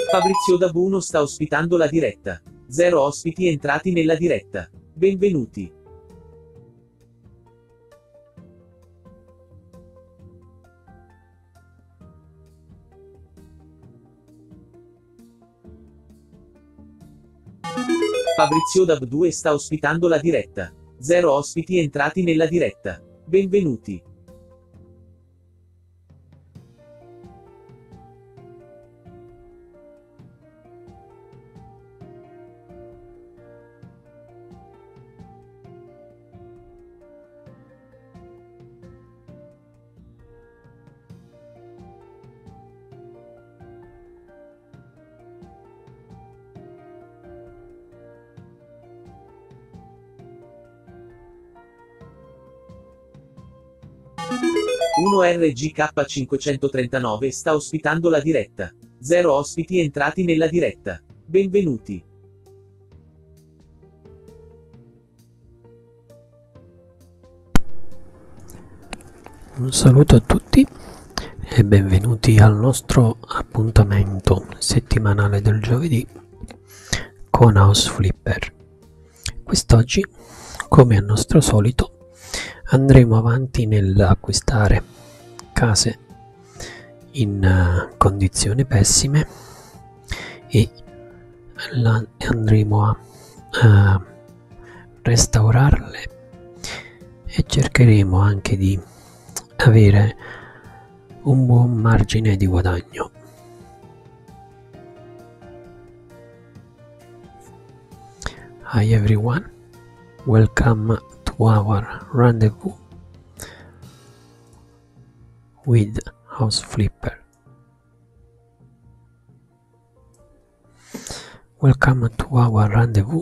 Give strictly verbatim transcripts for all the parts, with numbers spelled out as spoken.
Fabrizio da Buono sta ospitando la diretta. Zero ospiti entrati nella diretta. Benvenuti. Fabrizio Dab due sta ospitando la diretta. Zero ospiti entrati nella diretta. Benvenuti. uno R G K cinquecentotrentanove sta ospitando la diretta. Zero ospiti entrati nella diretta. Benvenuti. Un saluto a tutti e benvenuti al nostro appuntamento settimanale del giovedì con House Flipper. Quest'oggi, come al nostro solito, andremo avanti nell'acquistare case in uh, condizioni pessime e la, andremo a uh, restaurarle e cercheremo anche di avere un buon margine di guadagno. Hi everyone, welcome to our rendezvous with House Flipper. Welcome to our rendezvous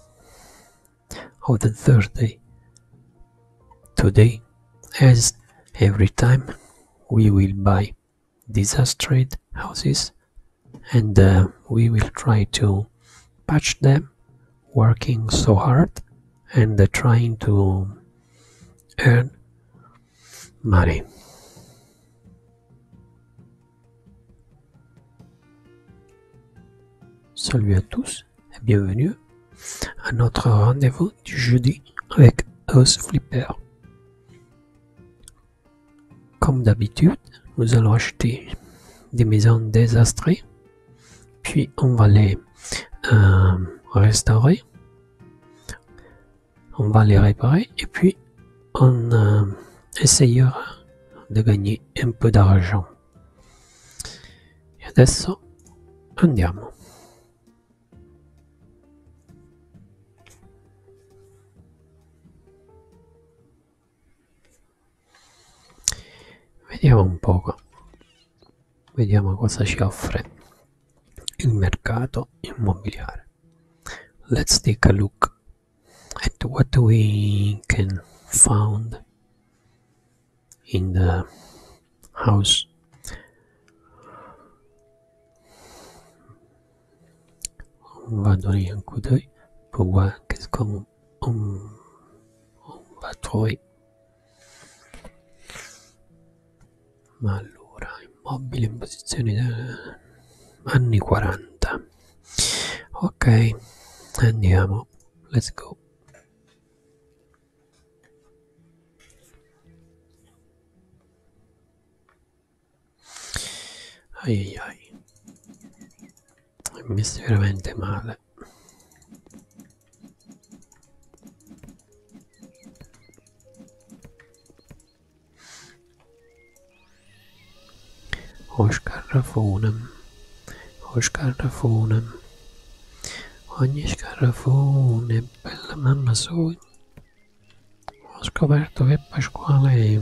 of the Thursday. Today, as every time, we will buy disastrous houses and uh, we will try to patch them, working so hard and uh, trying to earn money. Salut à tous et bienvenue à notre rendez-vous du jeudi avec House Flipper. Comme d'habitude, nous allons acheter des maisons désastrées, puis on va les euh, restaurer, on va les réparer et puis on euh, essayera de gagner un peu d'argent. E adesso andiamo. Vediamo un poco, vediamo cosa ci offre il mercato immobiliare. Let's take a look at what we can find in the house. Vado lì anche doi pour voir qu'est-ce qu'on on, on va trouver. Ma allora, immobile in posizione da anni quaranta. Ok, andiamo, let's go. Ai ai ai, è messo veramente male. O scarrafone, o scarrafone, ogni scarrafone è bella mamma sua. Ho scoperto che Pasquale è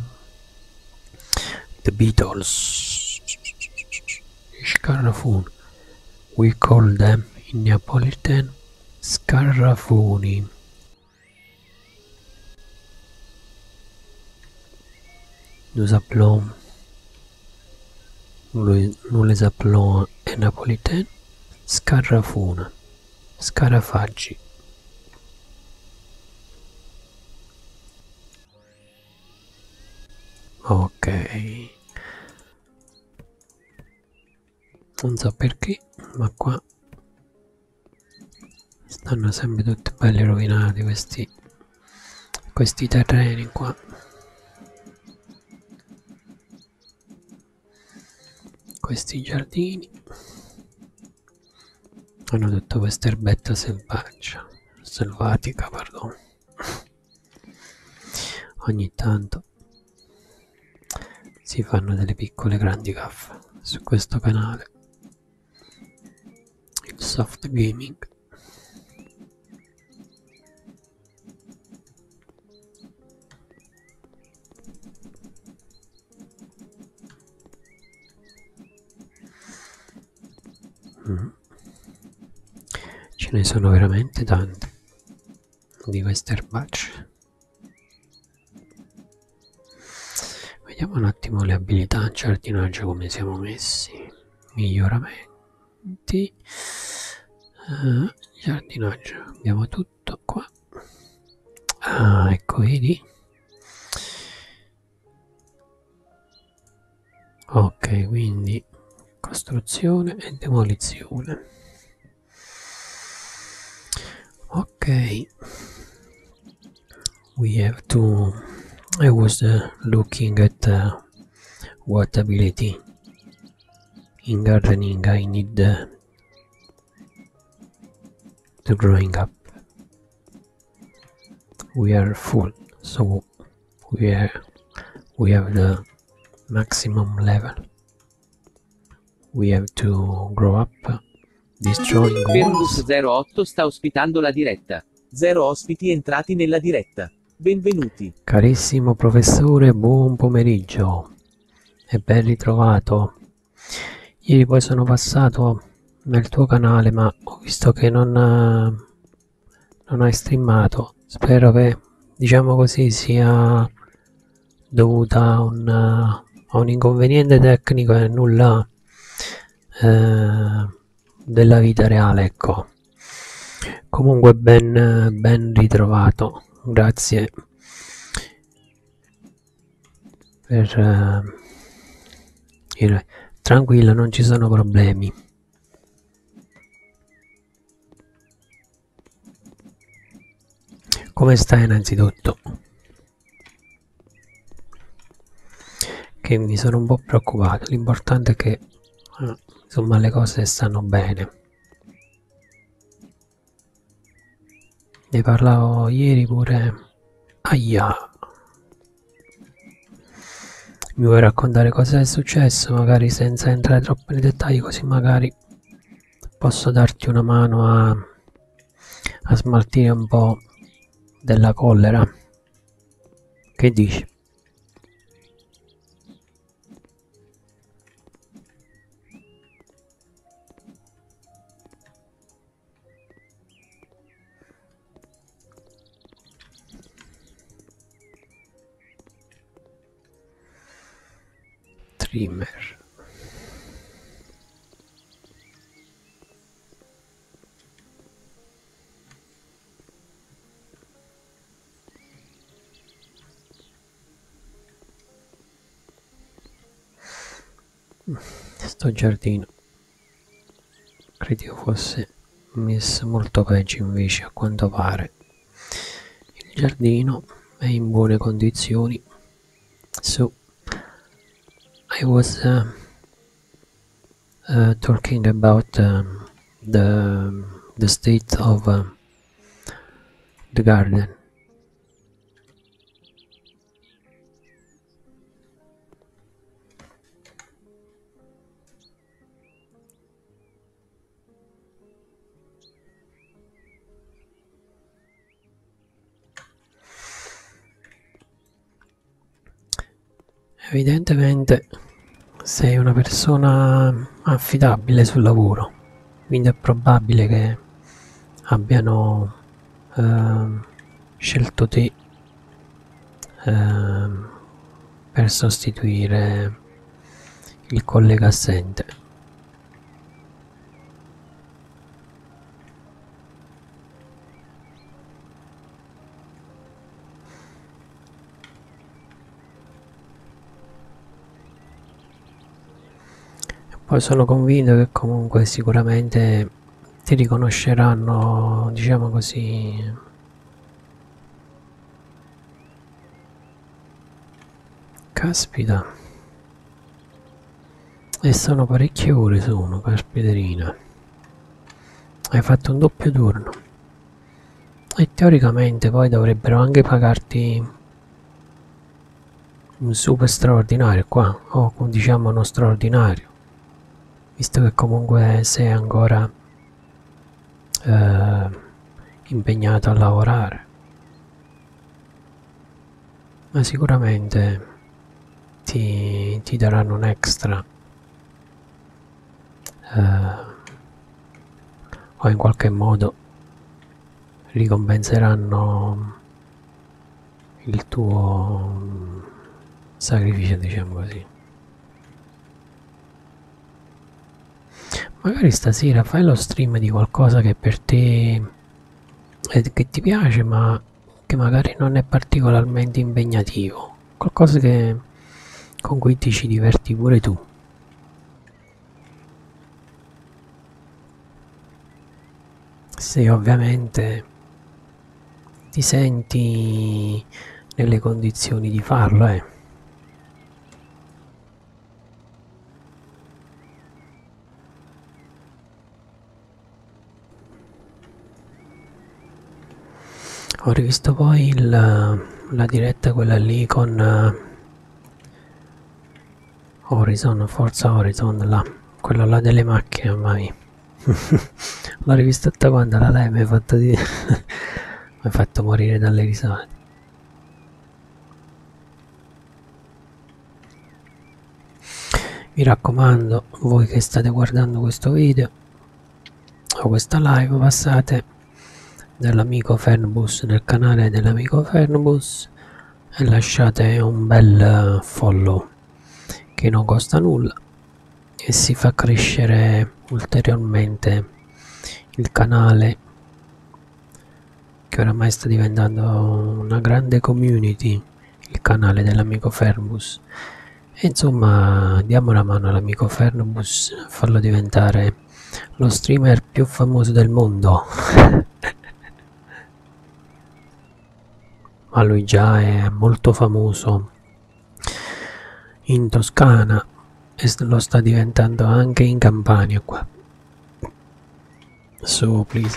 The Beatles. Scarrafone. We call them in Neapolitan scarrafoni. Nous appelons Nous les appelons en napolitain scarrafona, scarafaggi. Ok, non so perché ma qua stanno sempre tutti belli rovinati questi questi terreni qua. Questi giardini hanno tutta questa erbetta selvaggia, selvatica, pardon. Ogni tanto si fanno delle piccole grandi gaffe su questo canale, il soft gaming. Mm. Ce ne sono veramente tante di queste erbacce. Vediamo un attimo le abilità in giardinaggio come siamo messi. Miglioramenti. Uh, giardinaggio, abbiamo tutto qua. Ah, ecco, vedi? Ok, quindi costruzione e demolizione. Ok, we have to. I was uh, looking at uh, what ability in gardening I need uh, to growing up. We are full, so we are we have the maximum level. We have to grow up. Destroying Perlus zero otto sta ospitando la diretta. Zero ospiti entrati nella diretta. Benvenuti. Carissimo professore, buon pomeriggio e ben ritrovato. Ieri poi sono passato nel tuo canale, ma ho visto che non, non hai streamato. Spero che, diciamo così, sia dovuta a un, a un inconveniente tecnico e nulla eh, della vita reale, ecco. Comunque ben, ben ritrovato, grazie per uh, il, tranquillo, non ci sono problemi. Come stai innanzitutto? Che mi sono un po' preoccupato, l'importante è che eh, insomma le cose stanno bene. Ne parlavo ieri pure. Aia. Mi vuoi raccontare cosa è successo, magari senza entrare troppo nei dettagli, così magari posso darti una mano a, a smaltire un po' della collera. Che dici? Trimmer. Sto giardino credevo fosse messo molto peggio, invece a quanto pare il giardino è in buone condizioni. So I was uh, uh, talking about um, the the state of uh, the garden. Evidentemente sei una persona affidabile sul lavoro, quindi è probabile che abbiano eh, scelto te eh, per sostituire il collega assente. Poi sono convinto che comunque sicuramente ti riconosceranno, diciamo così. Caspita, e sono parecchie ore, sono, caspiterina. Hai fatto un doppio turno. E teoricamente poi dovrebbero anche pagarti un super straordinario qua, o diciamo uno straordinario, visto che comunque sei ancora eh, impegnato a lavorare. Ma sicuramente ti, ti daranno un extra eh, o in qualche modo ricompenseranno il tuo sacrificio, diciamo così. Magari stasera fai lo stream di qualcosa che per te eh, che ti piace, ma che magari non è particolarmente impegnativo, qualcosa che, con cui ti ci diverti pure tu. Se ovviamente ti senti nelle condizioni di farlo, eh. Ho rivisto poi il, la diretta, quella lì con uh, Horizon, Forza Horizon, là, quella là delle macchine ormai. L'ho rivista tutta quanta, la lei mi ha fatto, di... mi ha fatto morire dalle risate. Mi raccomando, voi che state guardando questo video o questa live, passate dell'amico Fernbus, nel canale dell'amico Fernbus, e lasciate un bel follow che non costa nulla e si fa crescere ulteriormente il canale, che oramai sta diventando una grande community, il canale dell'amico Fernbus. E insomma, diamo una mano all'amico Fernbus, farlo diventare lo streamer più famoso del mondo. Ma lui già è molto famoso in Toscana e lo sta diventando anche in Campania qua. So please.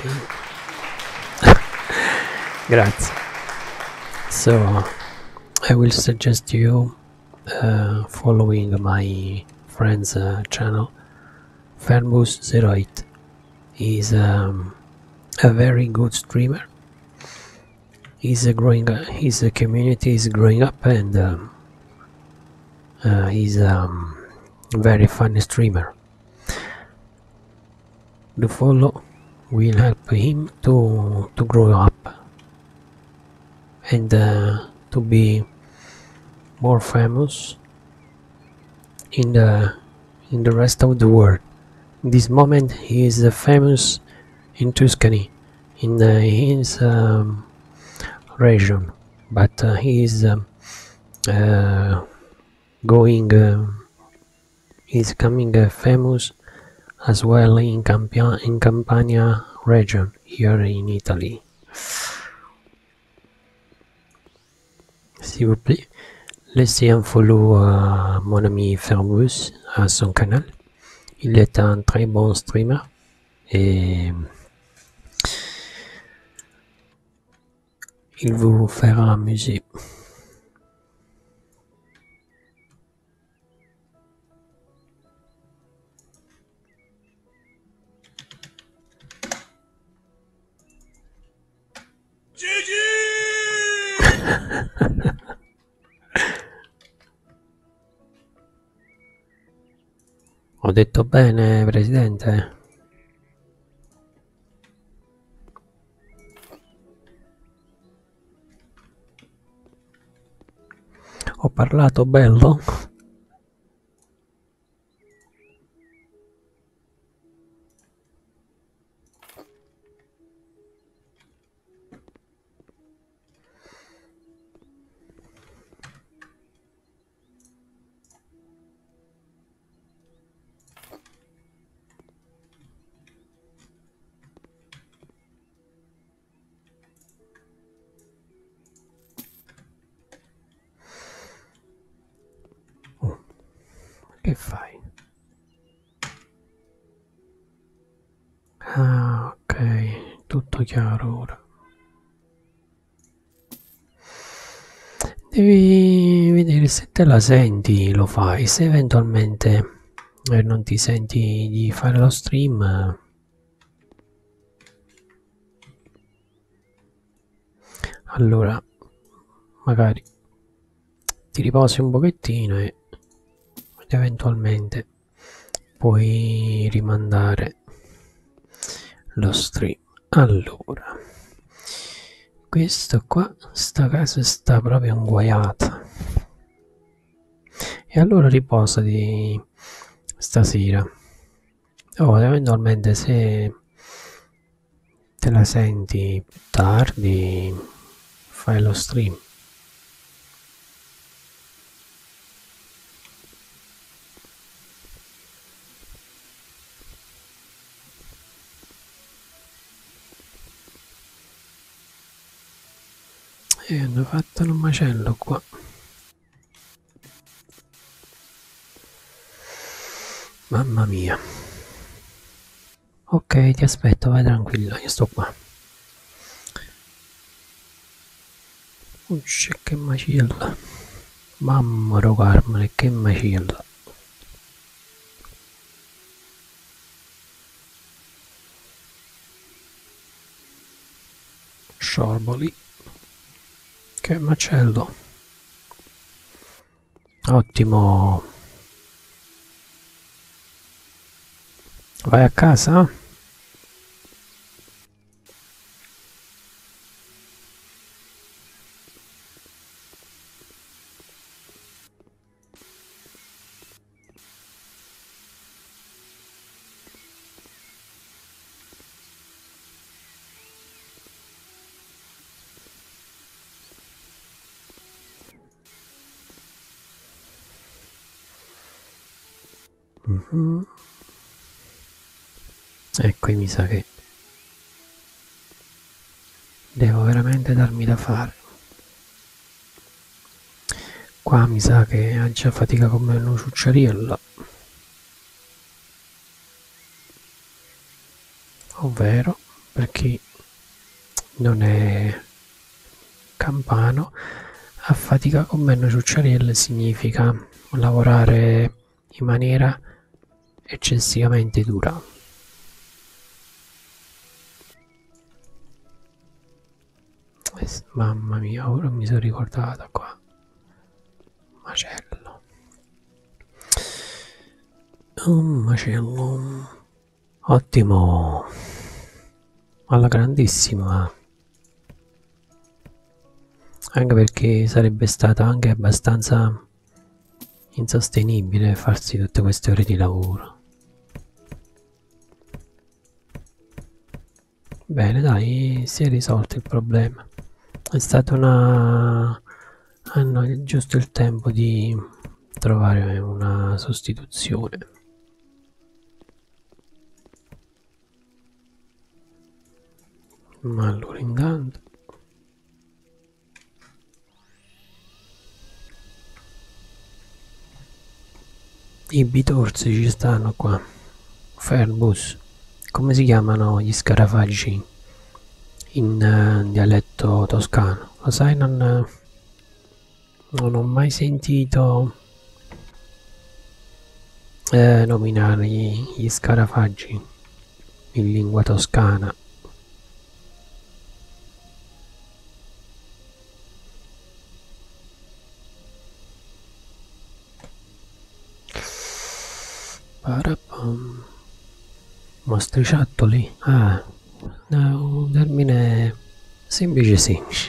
Grazie. So I will suggest you uh, following my friend's uh, channel, Fernbus zero eight. He's um, a very good streamer. He's a growing, uh, his uh, community is growing up, and um, uh, he's a um, very funny streamer. The follow will help him to to grow up and uh, to be more famous in the in the rest of the world. In this moment, he is uh, famous in Tuscany, in uh, his um, region, but uh, he is um, uh, going, uh, is coming uh, famous as well in Campania, in Campania region here in Italy. S'il vous plaît, laissez un follow à mon ami Fernbus à son canal. Il est un très bon streamer et il vous fera amuser. Ho detto bene, presidente? Ho parlato bello? che fai? Ah, ok, tutto chiaro ora. Devi vedere se te la senti, lo fai. Se eventualmente eh, non ti senti di fare lo stream, eh, allora magari ti riposi un pochettino e eventualmente puoi rimandare lo stream. Allora, questo qua, sta casa sta proprio inguaiata. E allora riposati stasera. O eventualmente se te la senti più tardi, fai lo stream. E hanno fatto un macello qua. Mamma mia. Ok, ti aspetto, vai tranquilla, io sto qua. Usce, che macilla. Mamma ro Carmine, che macilla. Scioboli. Che macello. Ottimo. Vai a casa? Mm-hmm. E qui mi sa che devo veramente darmi da fare. Qua mi sa che ha già fatica come una ciucciariella. Ovvero, per chi non è campano, a fatica con meno ciucciarielle significa lavorare in maniera eccessivamente dura. Eh, mamma mia, ora mi sono ricordata qua. Macello. Un macello. Ottimo. Alla grandissima. Anche perché sarebbe stata anche abbastanza insostenibile farsi tutte queste ore di lavoro. Bene, dai, si è risolto il problema. È stato una... hanno giusto il tempo di trovare una sostituzione. Ma allora intanto i bitorsi ci stanno qua. Ferbus. Come si chiamano gli scarafaggi in uh, dialetto toscano? Lo sai, non, non ho mai sentito eh, nominare gli, gli scarafaggi in lingua toscana. Parapam. Mostriciattoli? Ah, è un termine semplice semplice.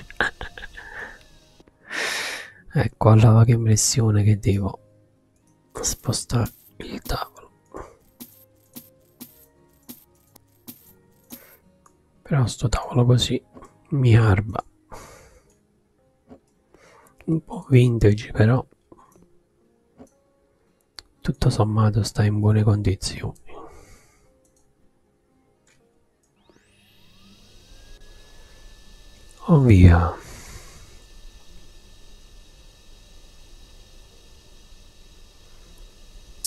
Ecco, allora che impressione che devo spostare il tavolo. Però sto tavolo così mi arba. Un po' vintage, però tutto sommato sta in buone condizioni. Oh via.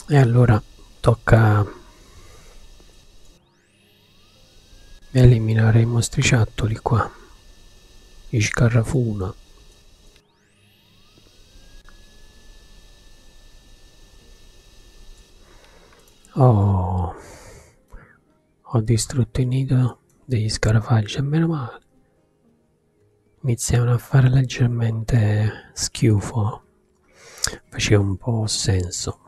E allora tocca eliminare i mostriciattoli qua, i scarrafuna. Oh, ho distrutto il nido degli scarafaggi, e meno male. Iniziavano a fare leggermente schifo, faceva un po' senso.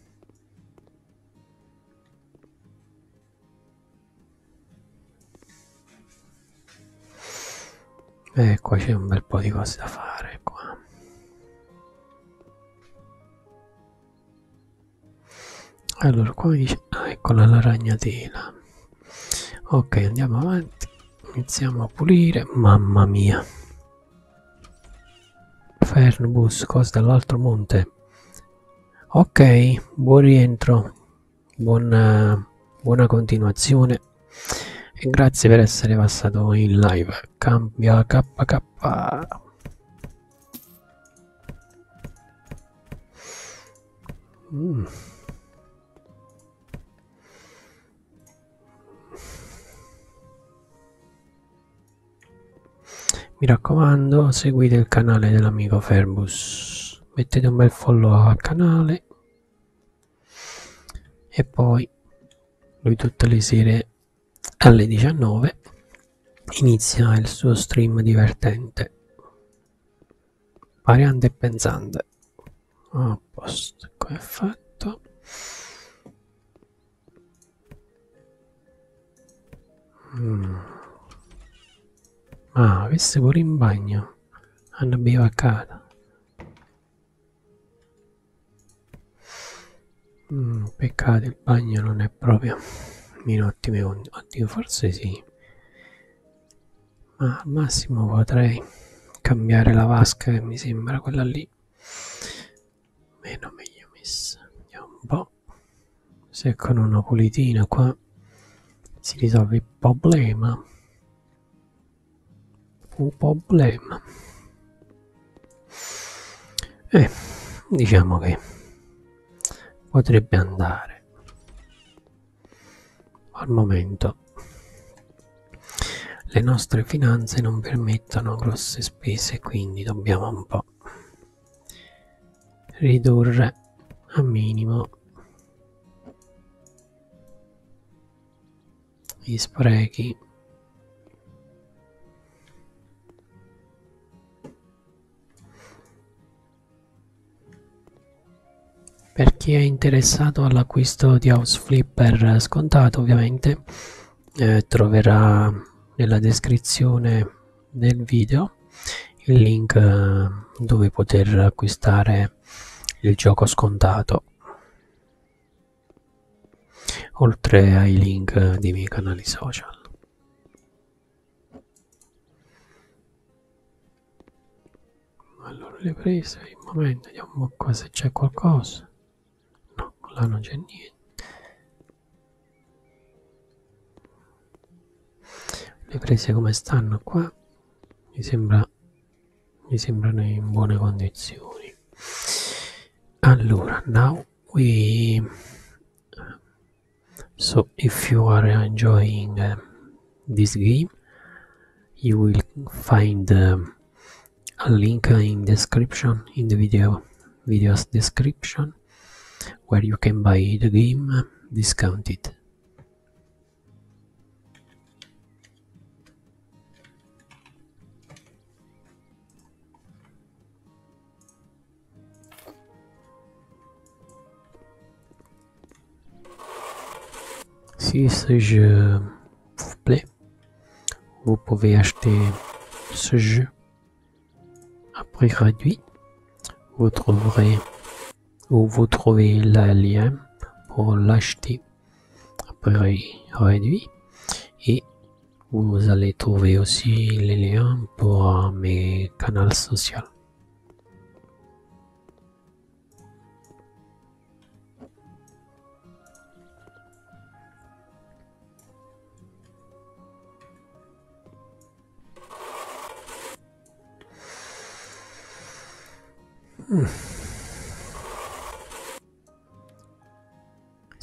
E qua c'è un bel po' di cose da fare qua. Allora qua dice, ah, eccola la ragnatela. Ok, andiamo avanti, iniziamo a pulire. Mamma mia, Fernbus, cosa dall'altro monte. Ok, buon rientro, buona, buona continuazione e grazie per essere passato in live. Cambia K K. Mm. Mi raccomando, seguite il canale dell'amico Ferbus, mettete un bel follow al canale e poi lui tutte le sere alle diciannove inizia il suo stream divertente, variante e pensante. A posto, come è fatto. Mm. Ah, questo pure in bagno hanno bivaccato. Mm, peccato, il bagno non è proprio in ottime condizioni. Oddio, forse sì, ma al massimo potrei cambiare la vasca, che mi sembra quella lì meno meglio messa. Vediamo un po' se con una pulitina qua si risolve il problema. Un problema. Eh, diciamo che potrebbe andare. Al momento le nostre finanze non permettono grosse spese, quindi dobbiamo un po' ridurre a minimo gli sprechi. Per chi è interessato all'acquisto di House Flipper scontato, ovviamente eh, troverà nella descrizione del video il link eh, dove poter acquistare il gioco scontato, oltre ai link dei miei canali social. Allora, le prese, un momento, vediamo un po' qua se c'è qualcosa. No, là non c'è niente. Le prese come stanno qua? Mi sembra, mi sembrano in buone condizioni. Allora, now we, so if you are enjoying uh, this game, you will find um, a link in description, in the video video's description, where you can buy the game discounted. Si ce jeu vous plaît, vous pouvez acheter ce jeu à prix réduit. Vous trouverez ou vous trouvez le lien pour l'acheter à prix réduit et vous allez trouver aussi les liens pour mes canaux sociaux. Hmm.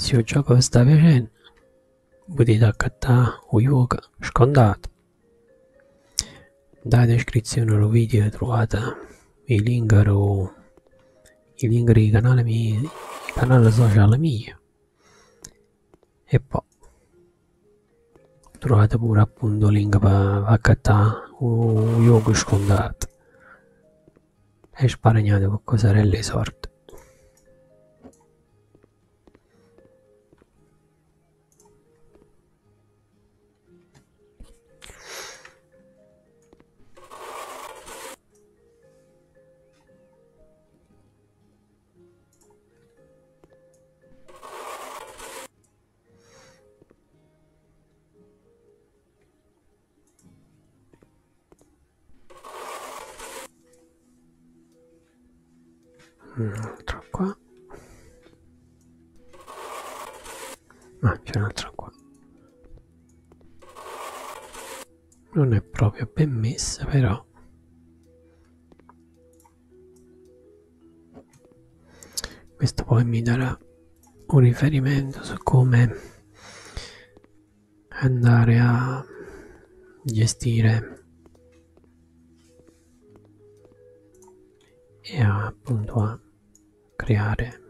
Se il gioco vi sta piacendo, potete accattare un yoga scontato. Nella descrizione del video trovate i link, o, i link del canale mio, il canale social mio, e poi trovate pure appunto il link per accattare un yoga scontato e sparagnate con cosarelle sorte. Un altro qua. Ah, c'è un altro qua. Non è proprio ben messa, però questo poi mi darà un riferimento su come andare a gestire e a, appunto a creare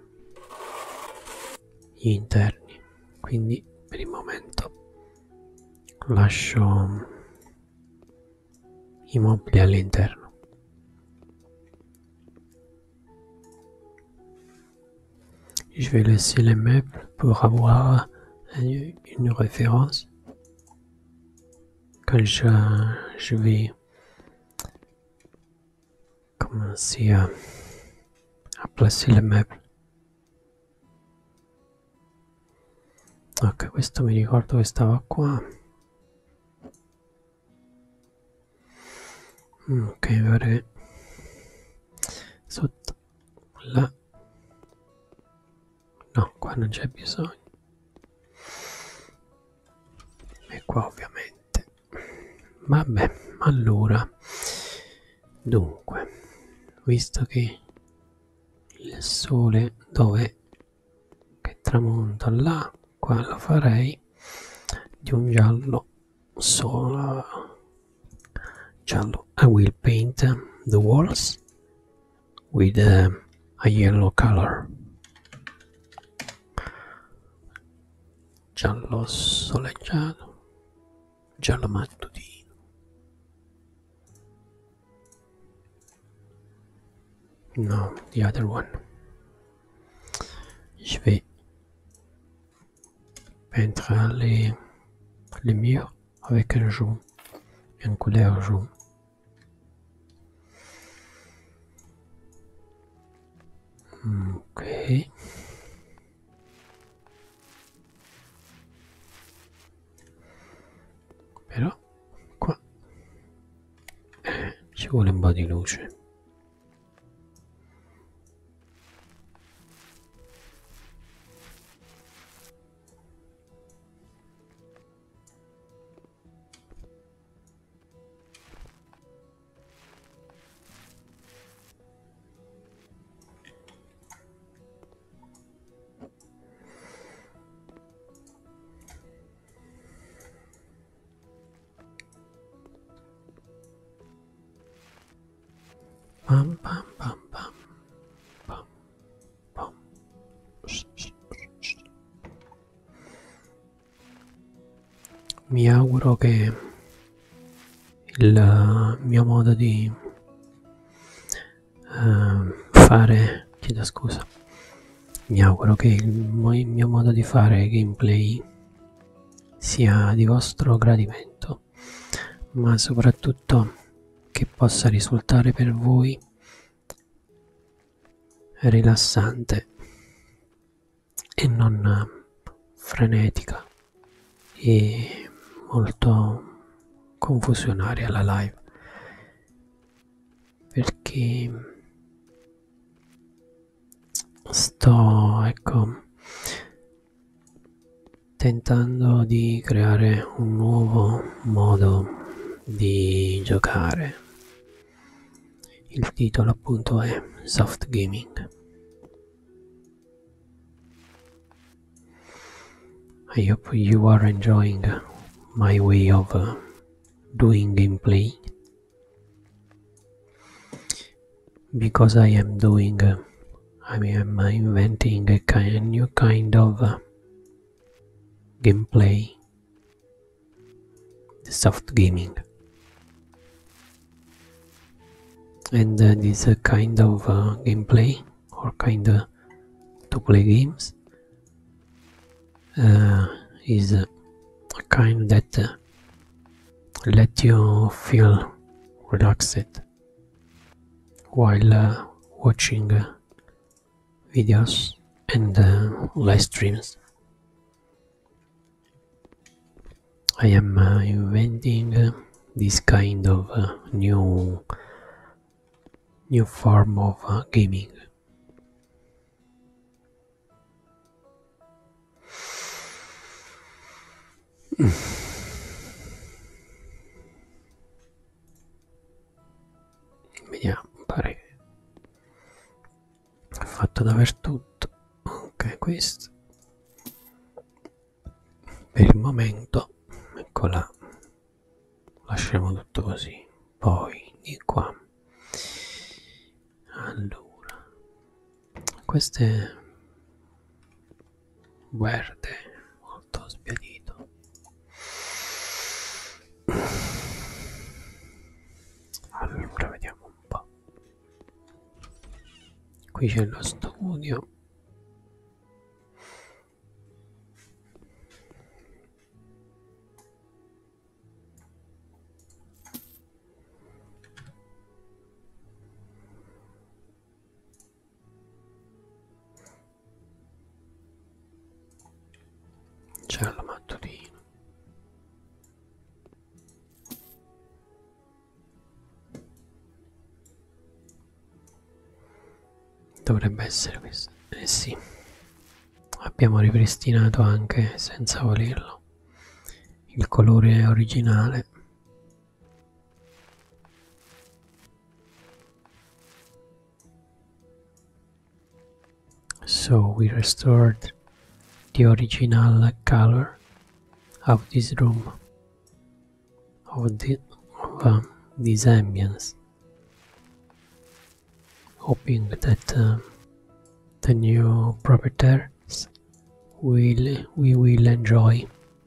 gli interni. Quindi per il momento lascio i mobili all'interno. Je vais laisser les meubles pour avoir une référence quand je, je vais commencer à, à placer les meubles. Ok, questo mi ricordo che stava qua. Ok, vorrei sotto là. No, qua non c'è bisogno. E qua ovviamente. Vabbè, allora. Dunque, visto che il sole dove che tramonta là, qua lo farei di un giallo solo. Giallo. I will paint the walls with uh, a yellow color. Giallo soleggiato, giallo mattutino. No, the other one. Je vais peindre les, les murs avec un jaune, une couleur jaune. Ok. Però qua eh, ci vuole un po' di luce. Pam pam pam pam pam pam. Mi auguro che il mio modo di uh, fare, chiedo scusa, mi auguro che il mio modo di fare gameplay sia di vostro gradimento, ma soprattutto che possa risultare per voi rilassante e non frenetica e molto confusionaria la live, perché sto, ecco, tentando di creare un nuovo modo di giocare. Il titolo appunto è Soft Gaming. I hope you are enjoying my way of uh, doing gameplay, because I am doing uh, I am inventing a kind, new kind of uh, gameplay, the soft gaming, and uh, this uh, kind of uh, gameplay or kind of to play games uh, is uh, a kind that uh, let you feel relaxed while uh, watching uh, videos and uh, live streams. I am uh, inventing uh, this kind of uh, new new form of uh, gaming. Vediamo, pare che è fatto dappertutto. Ok, questo per il momento, ecco là, lasciamo tutto così. Poi di qua, allora, questo è verde, molto sbiadito. Allora vediamo un po'. Qui c'è lo studio. C'è la mattutina. Dovrebbe essere questo. Eh sì, abbiamo ripristinato anche senza volerlo il colore originale. So we restored the original color of this room, of, the, of uh, this ambience, hoping that uh, the new proprietors will we will enjoy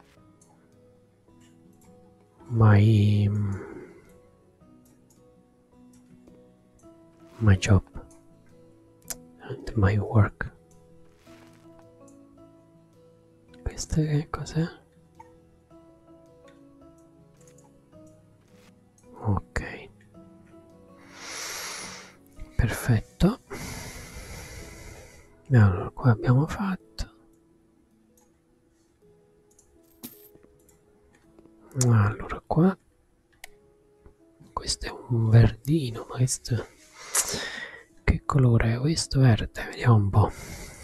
my my job and my work. Questo che cos'è? Ok, perfetto. Allora qua abbiamo fatto, allora qua questo è un verdino, ma questo che colore è questo? Verde, vediamo un po'.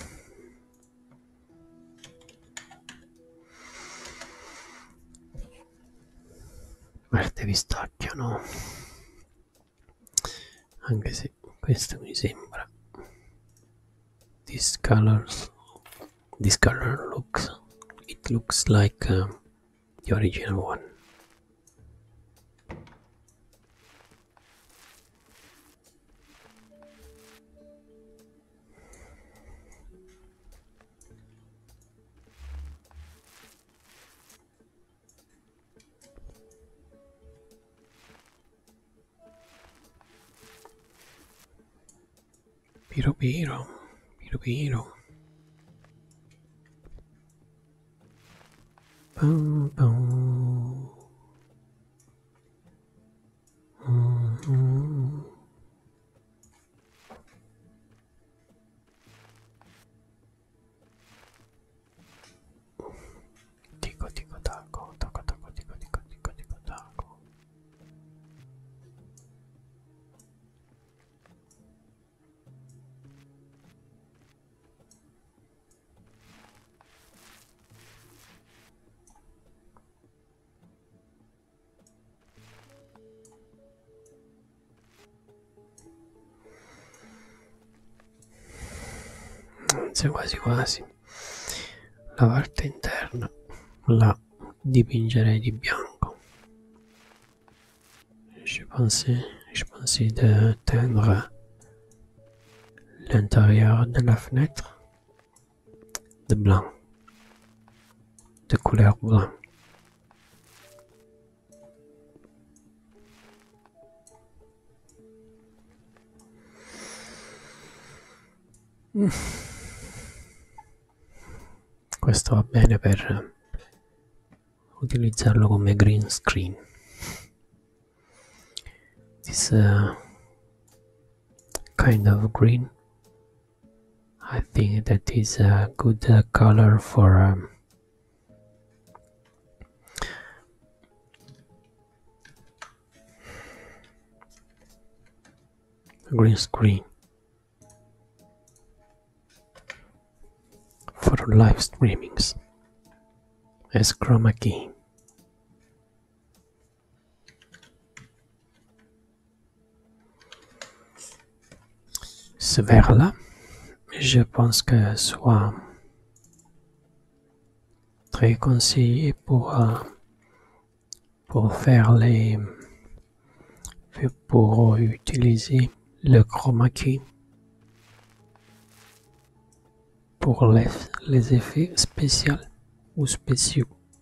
Verde pistacchio, no? Anche se questo mi sembra. This colors, this color looks, it looks like uh, the original one. Piro piro, piro piro. Pum, pum. Mm-hmm. Tico tico taco, taco taco tico tico tico tico taco. Anzi, quasi quasi la parte interna la dipingerei di bianco. Je pensais, je pensais de teindre l'intérieur de la fenêtre de blanc, de couleur blanc. Mm. Questo va bene per utilizzarlo come green screen. This uh, kind of green, I think that is a good uh, color for um, green screen for live streamings as chroma key. Ce verre là, je pense que soit très conseillé pour euh, pour faire les pour utiliser le chroma key pour les, les effets spéciaux ou spéciaux.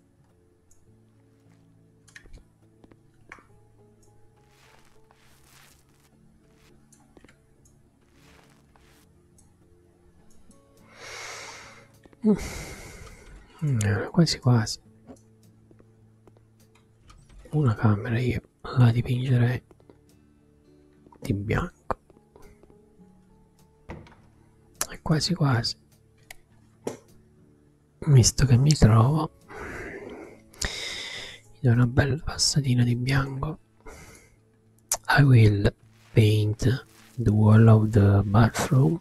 Mm, quasi quasi. Una camera io la dipingerei di bianco. E quasi quasi. Visto che mi trovo in una bella passatina di bianco, I will paint the wall of the bathroom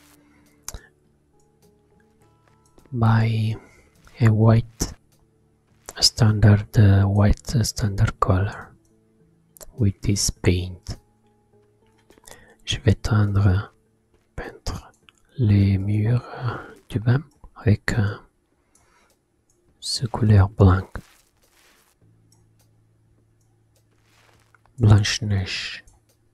by a white standard uh, white standard color with this paint. Je vais teindre peindre les murs du bain avec uh, ce couleur blanc. Blanche-Neige.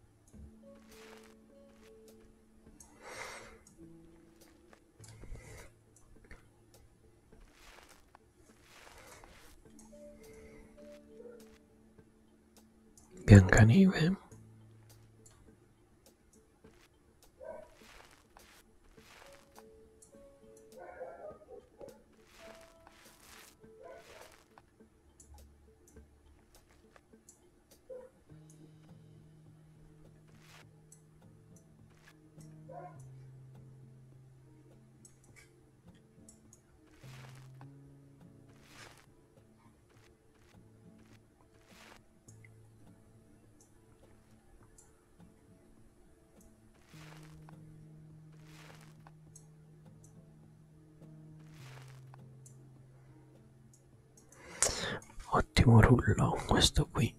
Biancaneve. Ottimo rullo questo qui.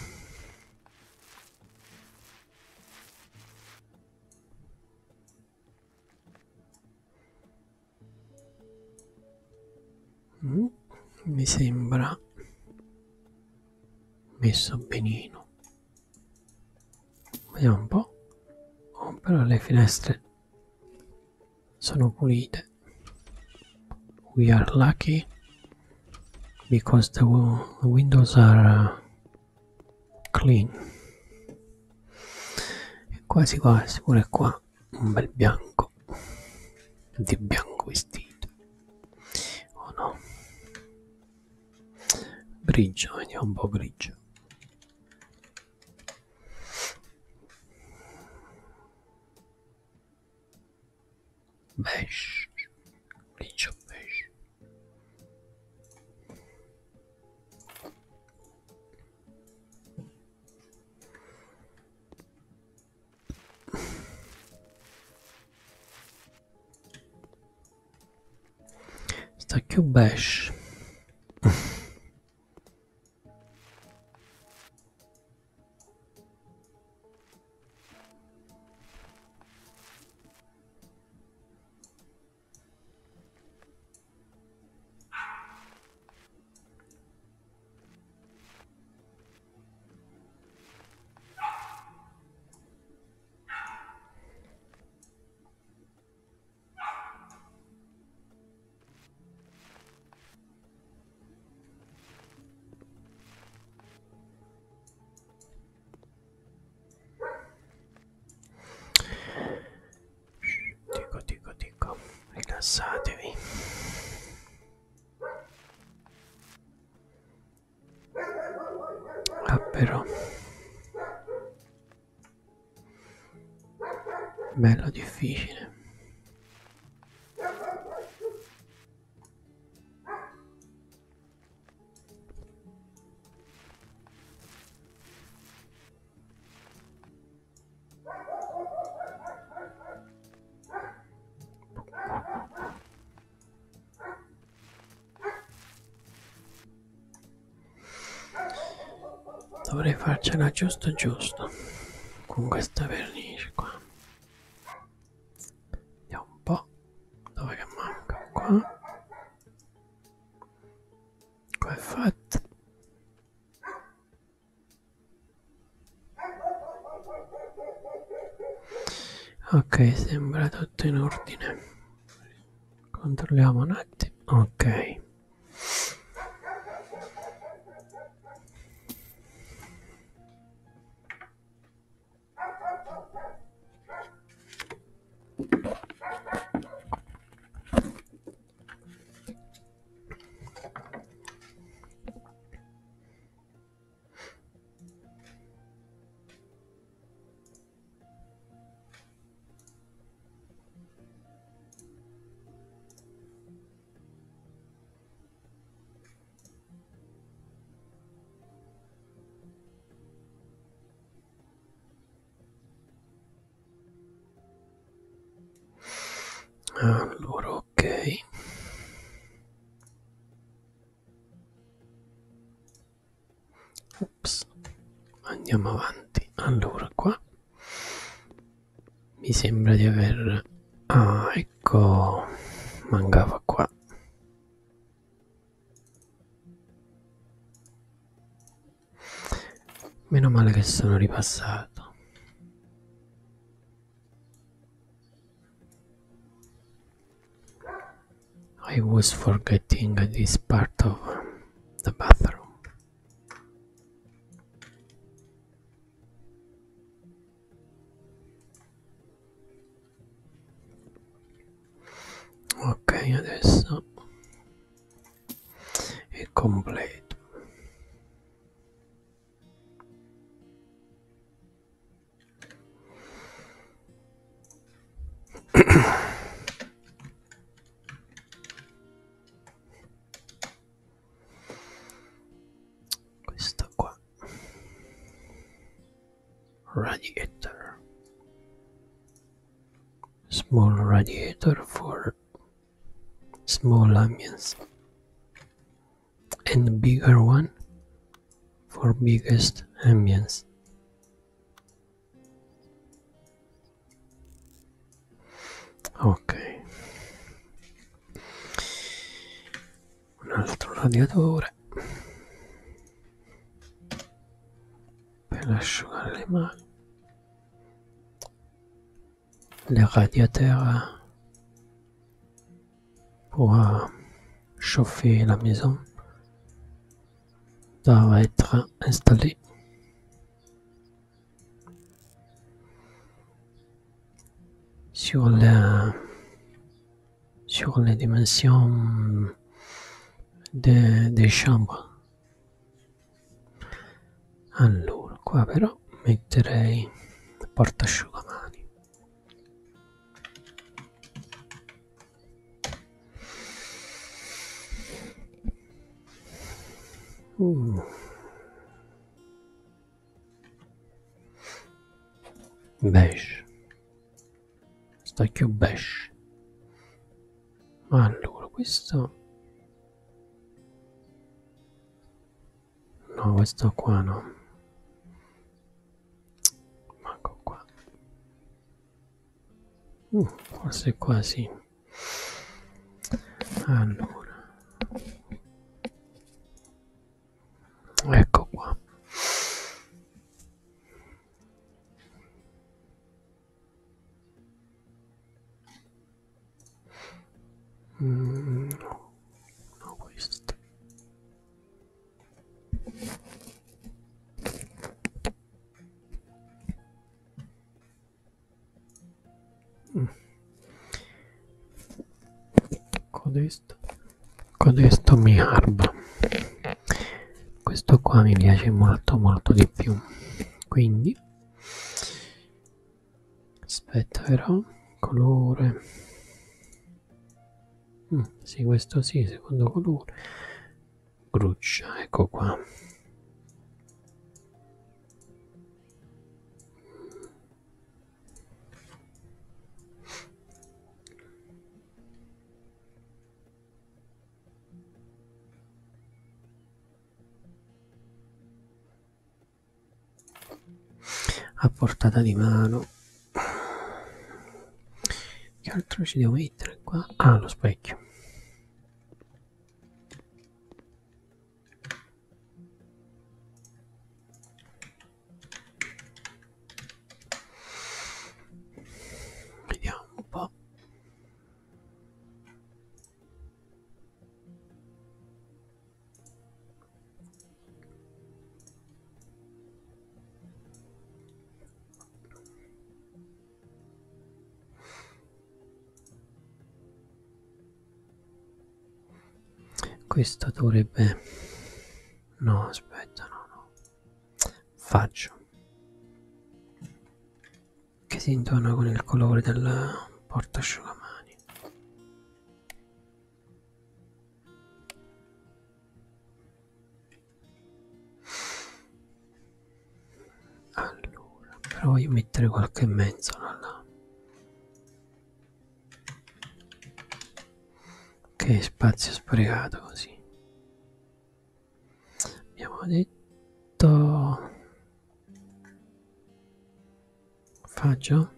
Mm, mi sembra messo benino. Vediamo un po'. Oh, però le finestre sono pulite. We are lucky because the windows are uh, clean. E quasi quasi pure qua un bel bianco, di bianco vestito. Oh no, grigio, vediamo un po' grigio. Beige, grigio beige. Sta più beige. rilassatevi. Ah, però bello difficile. Dovrei farcela giusto giusto con questa vernice qua. Vediamo un po' dove che manca. Qua qua è fatto. Ok, sembra tutto in ordine. Controlliamo un attimo. Ok. Allora, ok. Ops. Andiamo avanti. Allora, qua mi sembra di aver... Ah, ecco, mancava qua. Meno male che sono ripassato. I was forgetting this part of the bathroom. Ok, adesso è completo. Questo qua, radiator, small radiator for small ambience, and bigger one for biggest ambience. Ok, un altro radiatore per asciugare le mani. Les radiateurs pour euh, chauffer la maison doivent être installés. Sur, la, sur les dimensions de, des chambres. Allora, qua però metterei il portasciugamani. Mm. Beige, stacchio beige. Allora, questo no, questo qua no, manco qua. Uh, forse qua sì. Allora, ecco qua. Mm, no, no, questo. Mm. codesto, codesto mi arba. Questo qua mi piace molto molto di più, quindi aspetta però, colore, mm, sì, questo sì, secondo colore, gruccia, ecco qua. A portata di mano. Che altro ci devo mettere qua? Ah, lo specchio. Vediamo un po'. Questo dovrebbe... No, aspetta, no, no. Faccio. Che si intona con il colore del portasciugamani. Allora, però voglio mettere qualche menziola là. Che spazio sprecato così. Abbiamo detto... Faccio?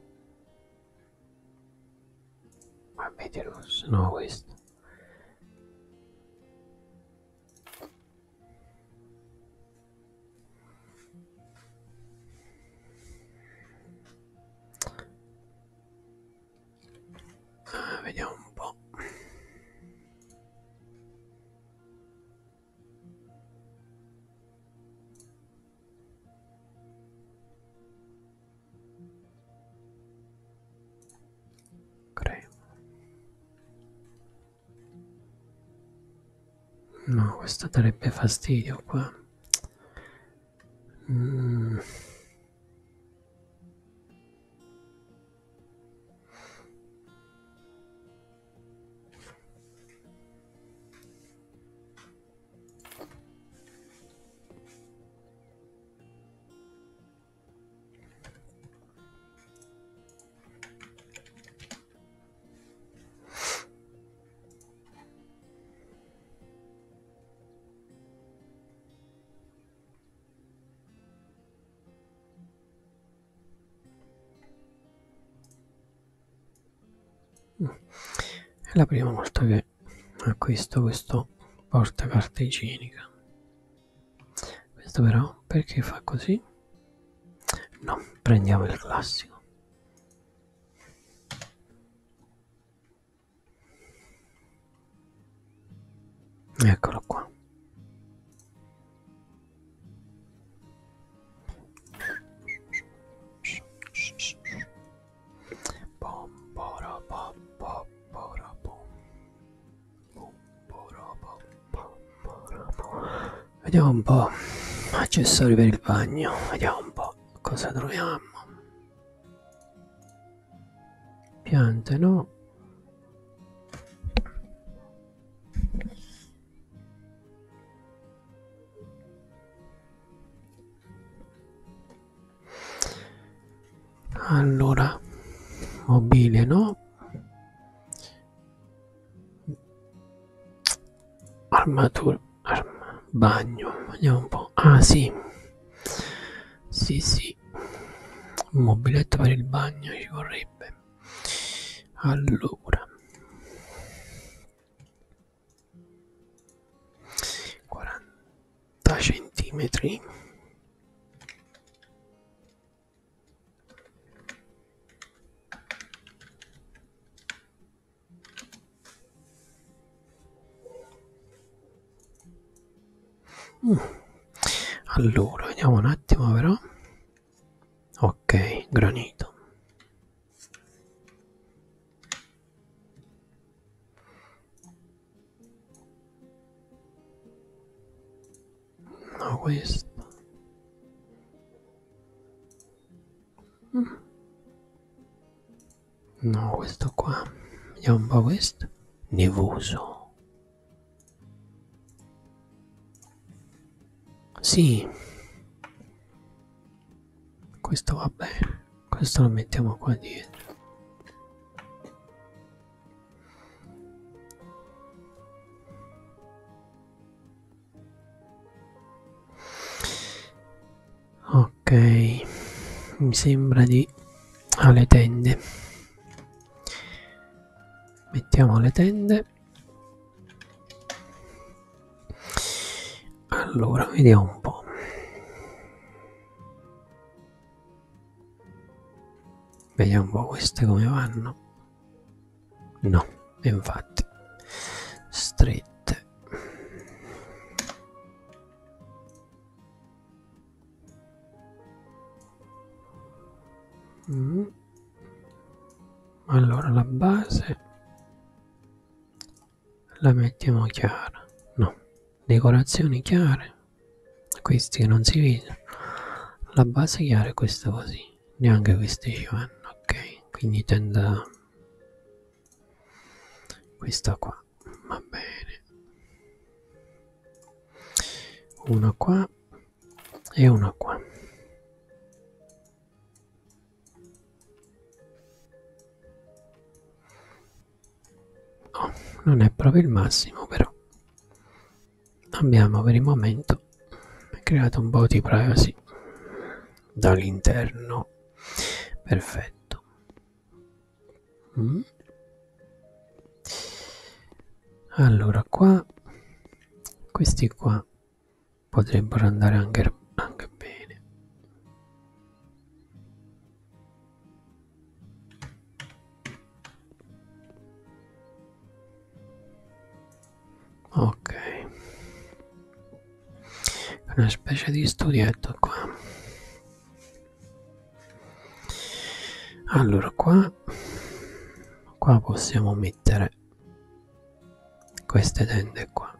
Ma vedi rosso, no questo. Ah, vediamo un po'. No, questo darebbe fastidio qua. Mm. È la prima volta che acquisto questo portacarta igienica. Questo però perché fa così? No, prendiamo il classico. Eccolo qua. Vediamo un po'. Accessori per il bagno. Vediamo un po' cosa troviamo. Piante no. Allora, mobile no. Armatura, arma, bagno, vediamo un po'. Ah sì, sì sì, un mobiletto per il bagno ci vorrebbe. Allora, quaranta centimetri. Mm. Allora, vediamo un attimo però. Ok, granito. questo. Mm. No, questo qua. Vediamo un po' questo. Nevoso. Sì. Questo va bene. Questo lo mettiamo qua dietro. Ok, mi sembra di... ah, le tende. Mettiamo le tende. Allora, vediamo un po'. Vediamo un po' queste come vanno. No, infatti. Strette. Mm. Allora la base la mettiamo chiara. No, decorazioni chiare. Questi che non si vedono. La base chiara è questa così. Neanche questi ci vanno. Ok, quindi tenda questa qua. Va bene. Una qua e una qua. Oh, non è proprio il massimo, però abbiamo per il momento creato un po' di privacy dall'interno. Perfetto. Mm. Allora qua questi qua potrebbero andare anche, anche bene. Ok, una specie di studietto qua. Allora qua qua possiamo mettere queste tende qua.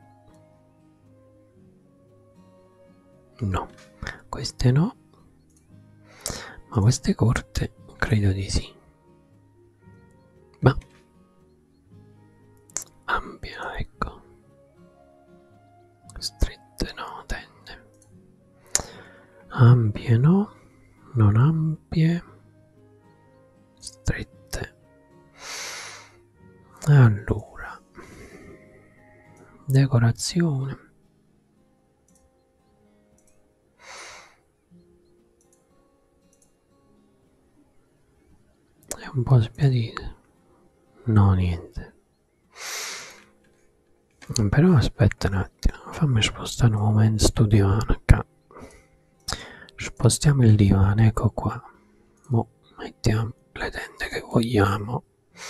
No, queste no, ma queste corte credo di sì. Ma ampia, ecco. Strette no, tende. Ampie no, non ampie, strette. Allora, decorazione. È un po' sbiadita. No, niente. Però aspetta un attimo, fammi spostare un momento sto divano qua. Spostiamo il divano, ecco qua. Mo mettiamo le tende che vogliamo.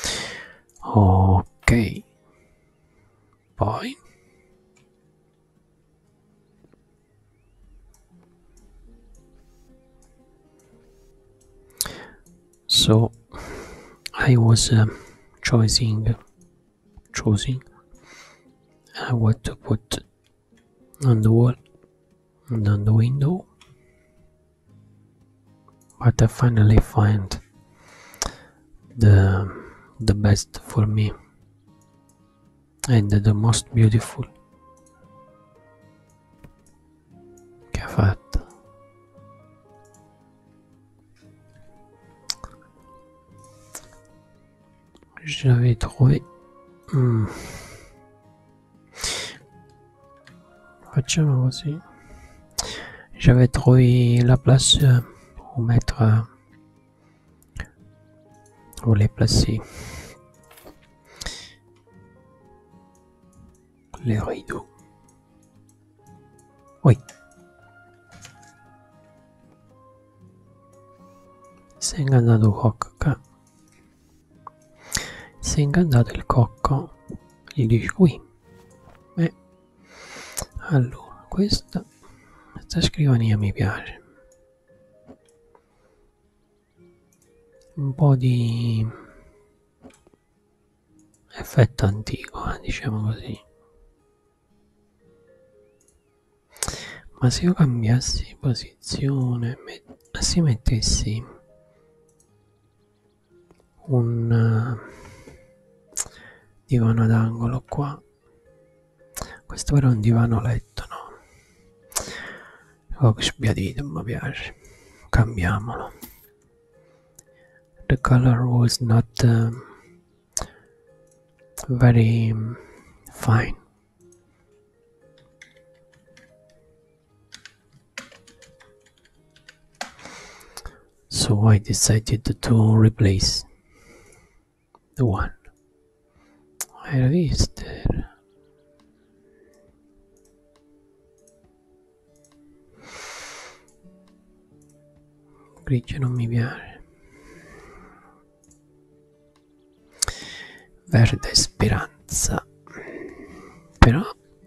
Ok. Poi so I was uh, choosing choosing uh, what to put on the wall and on the window, but I finally find the the best for me and the most beautiful. Che ha fatto? Je l'avais trouvé. Mm. Facciamo così. J'avais trouvé la place pour mettre, pour les placer les rideaux. Oui. Si è ingannato il cocco. Si è ingannato il cocco. Gli dici qui. Eh. Allora, questa, questa scrivania mi piace. Un po' di effetto antico, eh, diciamo così. Ma se io cambiassi posizione, me se mettessi un uh, divano d'angolo qua, questo però è un divano letto, no? Oh, che sbiadito, mi piace. Cambiamolo. The color was not uh, very um, fine. So I decided to replace the one I erased. Grigio non mi piace. Verde speranza. Però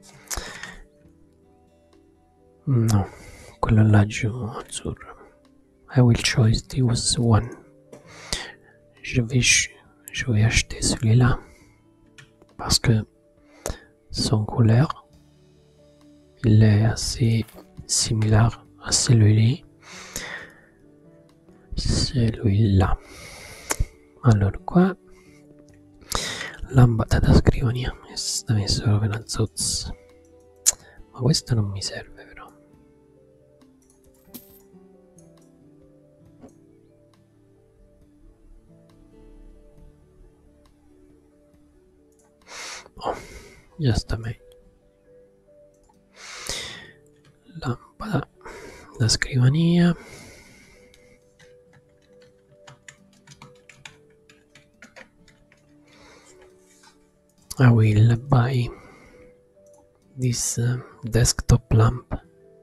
no, quello laggiù azzurro. I will choose this one. Je vais, je vais acheter celui-là parce que son couleur il est assez similaire à celui-là. Celui-là. Allora qua lampada da scrivania, questa mi serve una zozza, ma questa non mi serve però. Oh, già sta meglio. Lampada da scrivania. I will buy this uh, desktop lamp.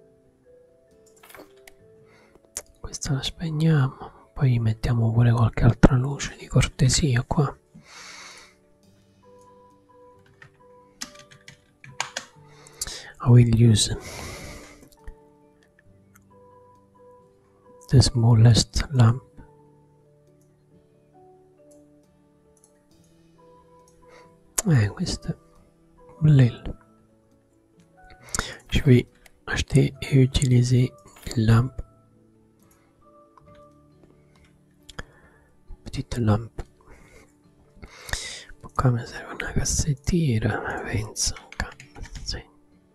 Questa la spegniamo, poi mettiamo pure qualche altra luce di cortesia qua. I will use the smallest lamp. Eh, questo è l'L. Je vais acheter et utiliser une lampe. Petite lampe. Qua mi serve una cassettiera, penso. Sì.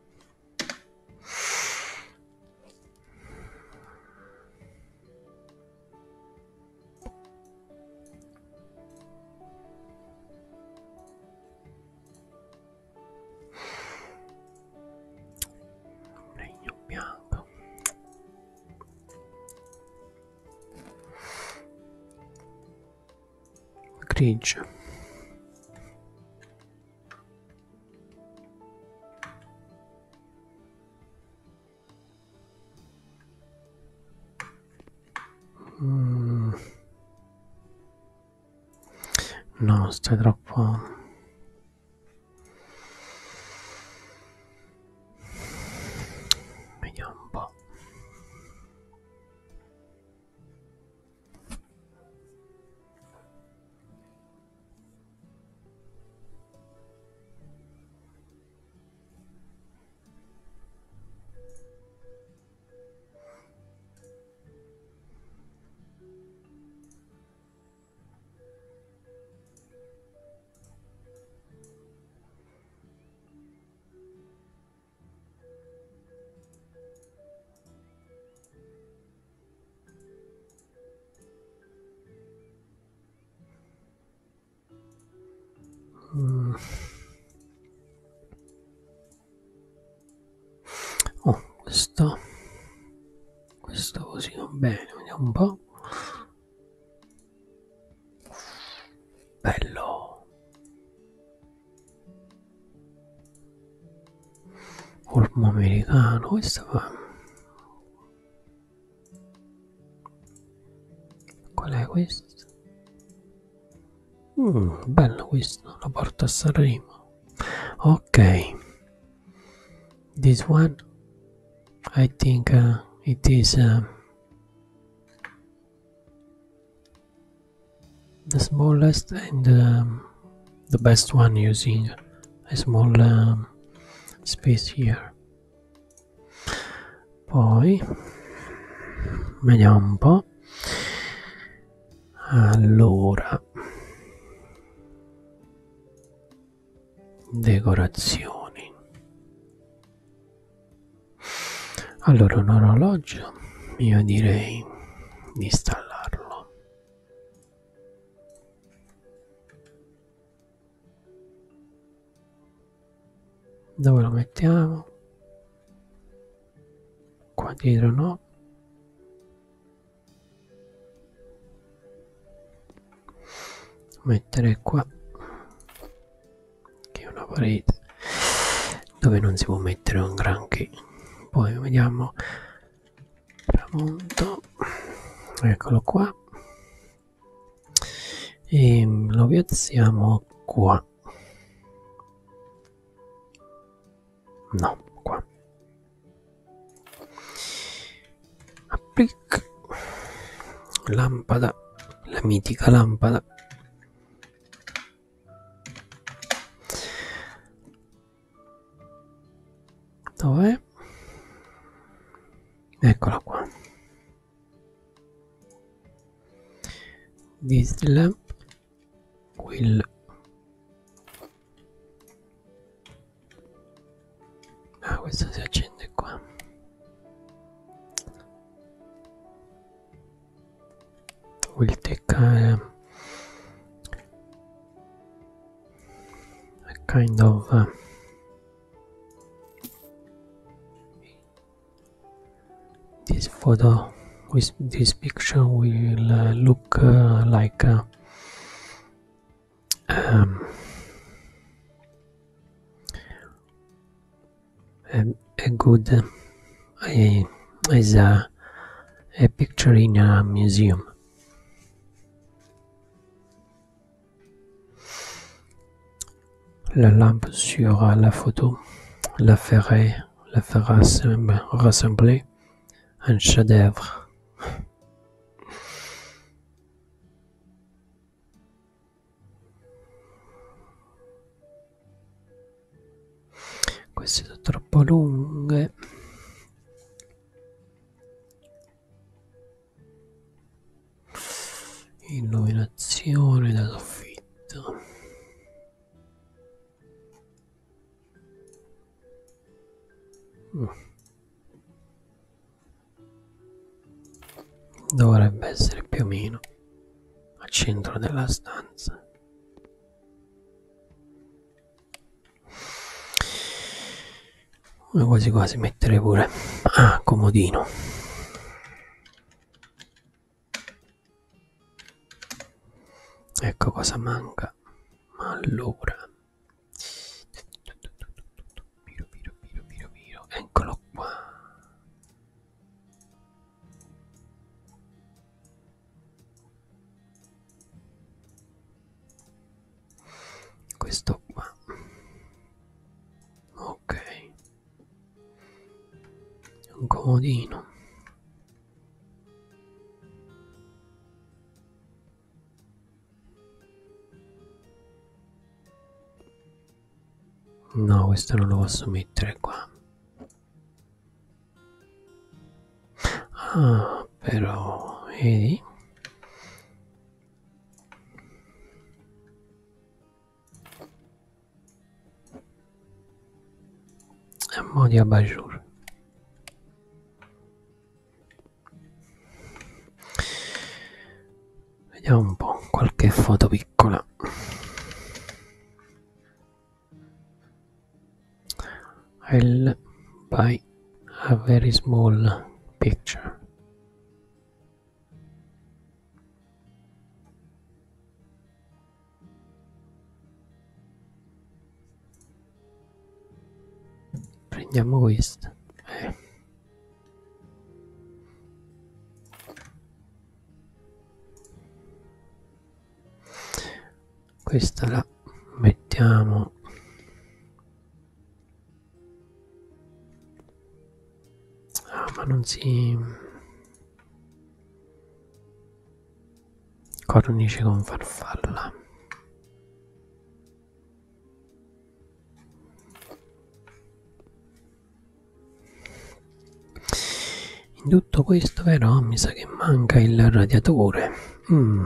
Grigio. Mm. No, stai troppo. Vediamo un po'. Mm. Oh, questo questo così va bene, vediamo un po'. Bello. Olmo americano, questo va. Qual è questo? Mm, bello questo, la porta a Sanremo. Ok, this one I think uh, it is uh, the smallest and um, the best one, using a small um, space here. Poi vediamo un po'. Allora, decorazioni. Allora, un orologio, io direi di installarlo. Dove lo mettiamo? Qua dietro no. Mettere qua, che è una parete dove non si può mettere un granché. Poi vediamo tramonto, eccolo qua, e lo piazziamo qua, no, qua, applic, lampada, la mitica lampada. Dov'è? Eccola qua. This lamp will ah, questo si accende qua. Will take a, a kind of uh, this photo with this picture will uh, look uh, like uh, um, a, a good uh, a, as a, a picture in a museum. La lampe sur la photo la ferait la fera rassembler un chef-d'œuvre. Queste sono troppo lunghe. Illuminazione da soffitto. Mm. Dovrebbe essere più o meno al centro della stanza. Quasi quasi mettere pure ah, comodino. Ecco cosa manca. Allora, piro, piro, piro, piro, piro. Eccolo qua. Questo qua. Ok. Un comodino. No, questo non lo posso mettere qua. Ah, però, vedi? È un mo' di abajur. Vediamo un po', qualche foto piccola. I'll buy a very small picture. Prendiamo questa. Eh. Questa la mettiamo ah, ma non si cornice con farfalla. Tutto questo però mi sa che manca il radiatore. Mm.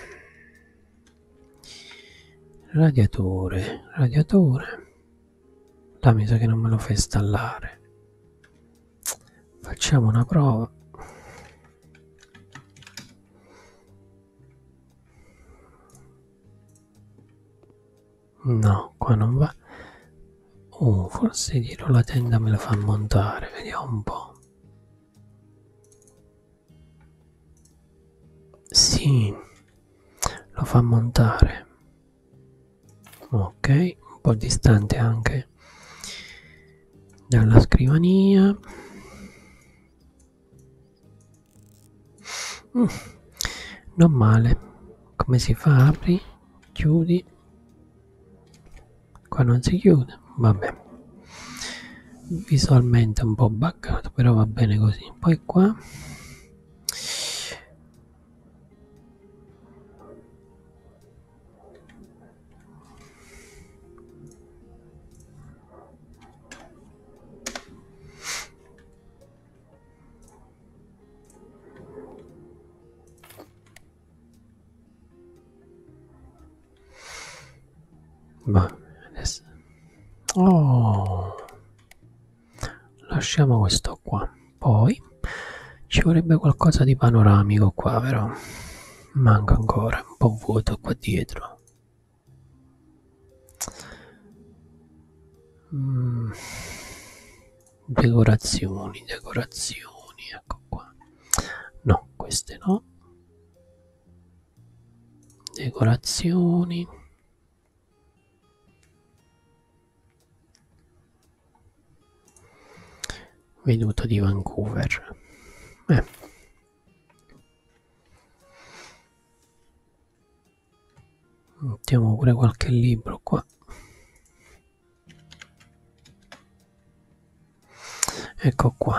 Radiatore, radiatore. Là mi sa che non me lo fa installare. Facciamo una prova. No, qua non va. Oh, forse dietro la tenda me la fa montare, vediamo un po'. Sì, lo fa montare. Ok, un po' distante anche dalla scrivania. Mm, non male. Come si fa? Apri, chiudi. Qua non si chiude, vabbè. Visualmente un po' buggato, però va bene così. Poi qua va adesso. Oh, lasciamo questo qua. Poi ci vorrebbe qualcosa di panoramico qua, però manca ancora un po' vuoto qua dietro. Mm. Decorazioni, decorazioni, ecco qua. No, queste no. Decorazioni. Veduta di Vancouver. Eh. Mettiamo pure qualche libro qua. Ecco qua.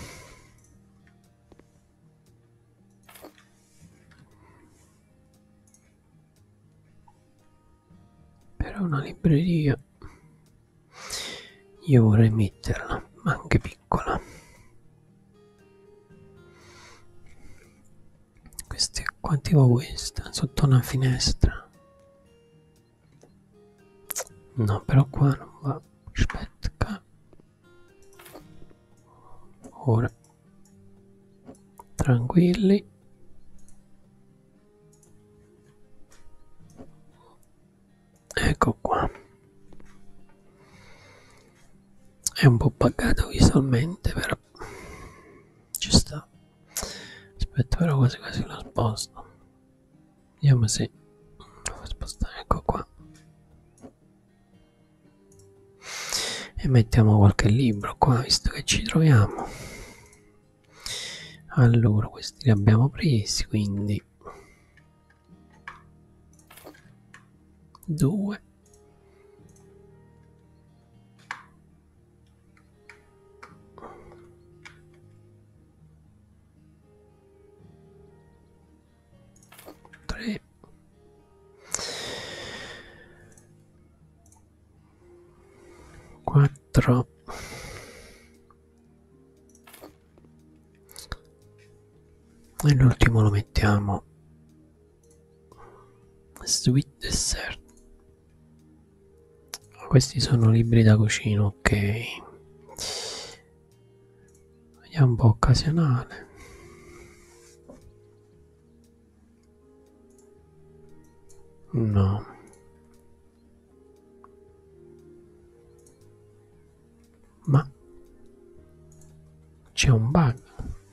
Per una libreria io vorrei metterla anche piccola. Queste qua, tipo questa, sotto una finestra. No, però qua non va. Aspetta. Ora. Tranquilli. Ecco qua. È un po' buggato visualmente, però ci sta. Aspetta, però quasi quasi lo sposto. Vediamo se lo fa spostare. Ecco qua. E mettiamo qualche libro qua, visto che ci troviamo. Allora, questi li abbiamo presi, quindi due. Tre. Quattro. E l'ultimo lo mettiamo Sweet Dessert. Questi sono libri da cucina, ok. Vediamo un po' occasionale. No. Ma c'è un bug.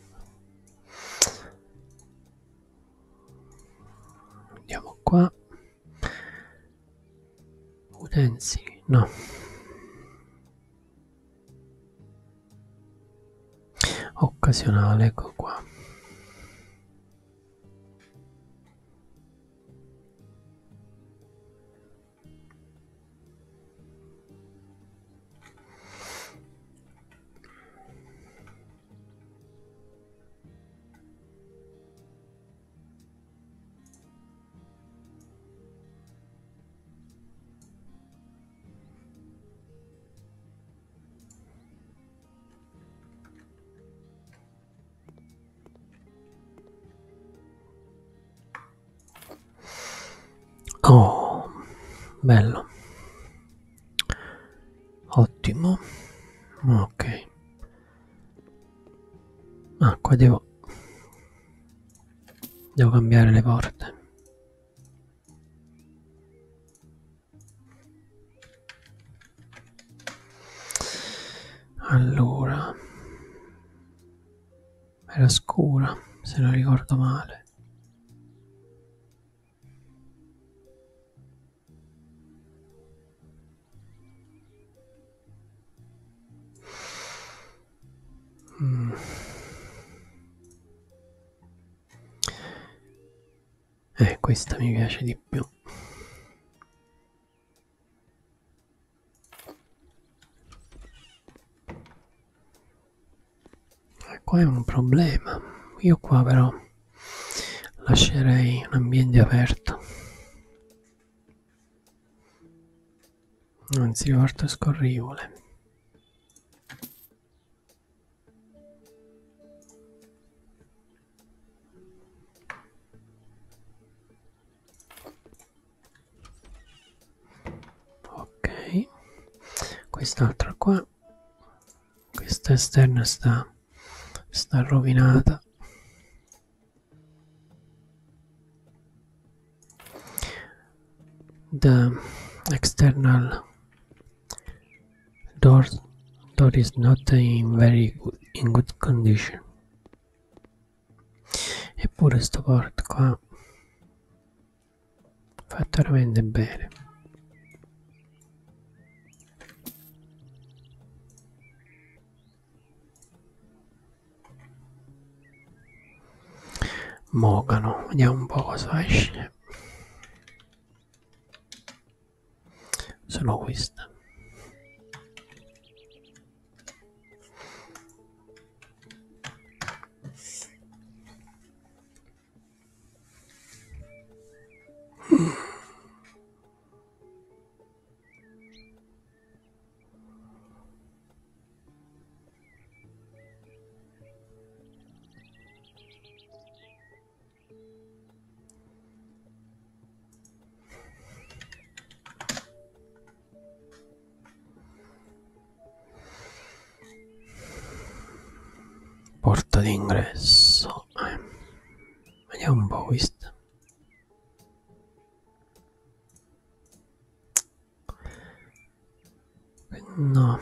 Andiamo qua. Utensili, no. Occasionale, ecco qua. Oh, bello, ottimo. Ok, ah, qua devo devo cambiare le porte. Allora, era scura, se non ricordo male. Mm. Eh, questa mi piace di più. Eh, qua è un problema. Io qua però lascerei un ambiente aperto. Anzi, porta scorrivole. Ok, quest'altra qua, questa esterna sta sta rovinata. The external door door is not in very good, in good condition. Eppure sto port qua fatto veramente bene. Mogano, vediamo un po' cosa esce. Sono queste. Porta d'ingresso. Eh. Vediamo un po' questa. No.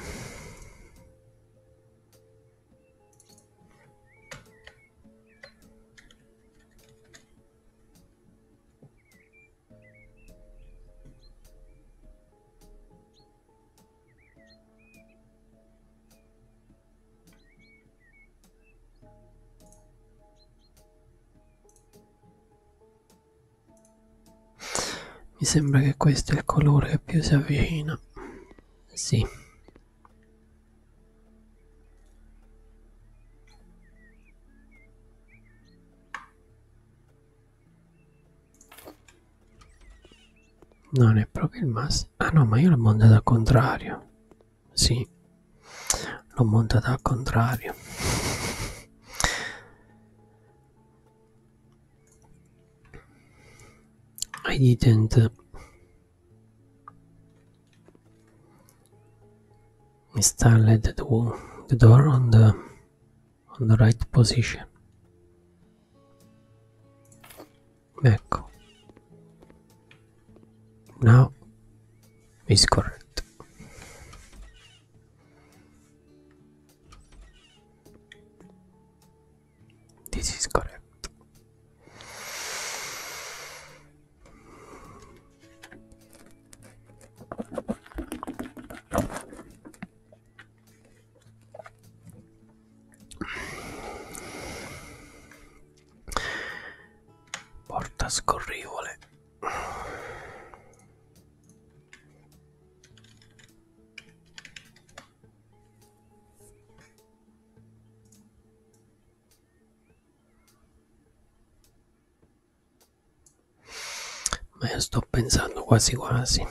Mi sembra che questo è il colore che più si avvicina. Sì. Non è proprio il massimo. Ah no, ma io l'ho montata al contrario. Sì, l'ho montata al contrario. I didn't install the, the door on the on the right position. Ecco. Now is correct. This is correct. Porta scorrivole. Ma io sto pensando quasi quasi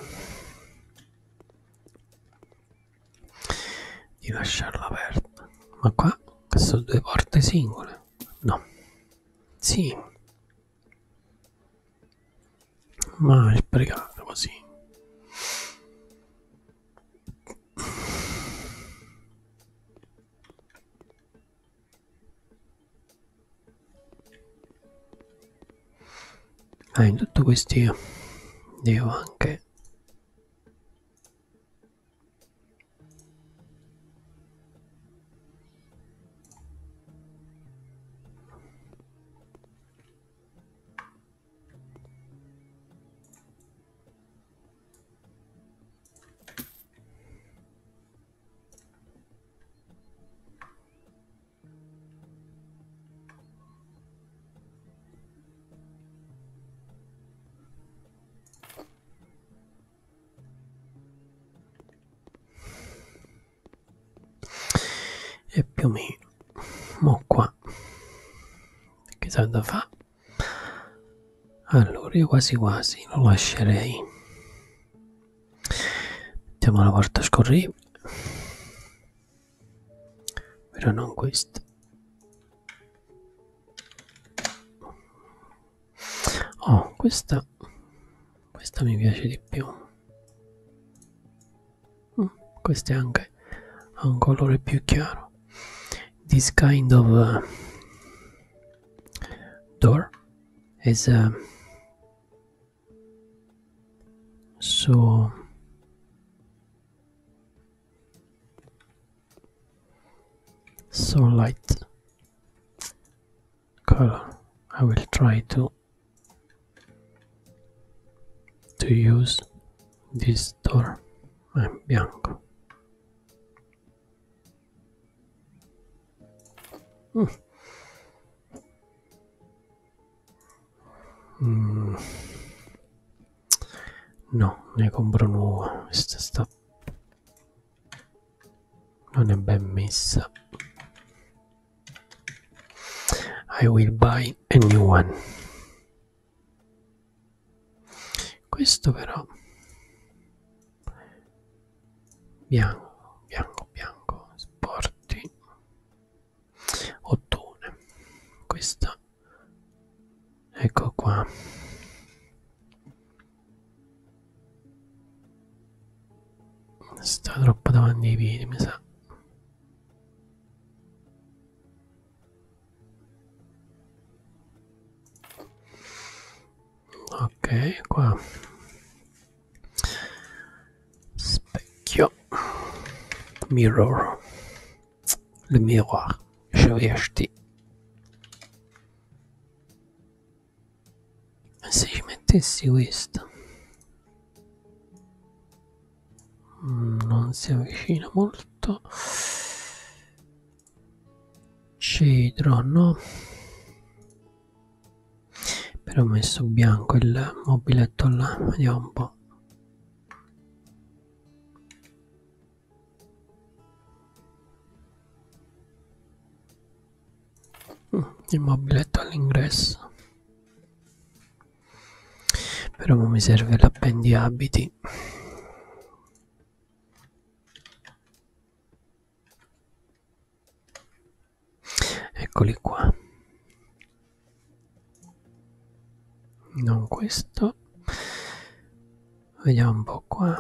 di lasciarla aperta. Ma qua che sono due porte singole. No. Sì. Ma è sprecato così. Ah, in tutto questo io devo anche e più o meno mo qua che sa da fa. Allora io quasi quasi lo lascerei, mettiamo la porta scorribile, però non questa. Oh, questa questa mi piace di più. Mm, questa è anche ha un colore più chiaro. This kind of uh, door is uh, so so light color. I will try to to use this door. È bianco. Mm. Mm. No, ne compro nuova. Questa sta non è ben messa. I will buy a new one. Questo però bianco, bianco, bianco, sporty, ottone. Questa, ecco qua. Sta troppo davanti ai piedi, mi sa. Ok, qua specchio, mirror, le miroir, je vais acheter. E se ci mettessi questo, non si avvicina molto, cedro no, però ho messo bianco il mobiletto là, vediamo un po'. Il mobiletto all'ingresso, però mi serve l'appendiabiti. Eccoli qua, non questo, vediamo un po' qua.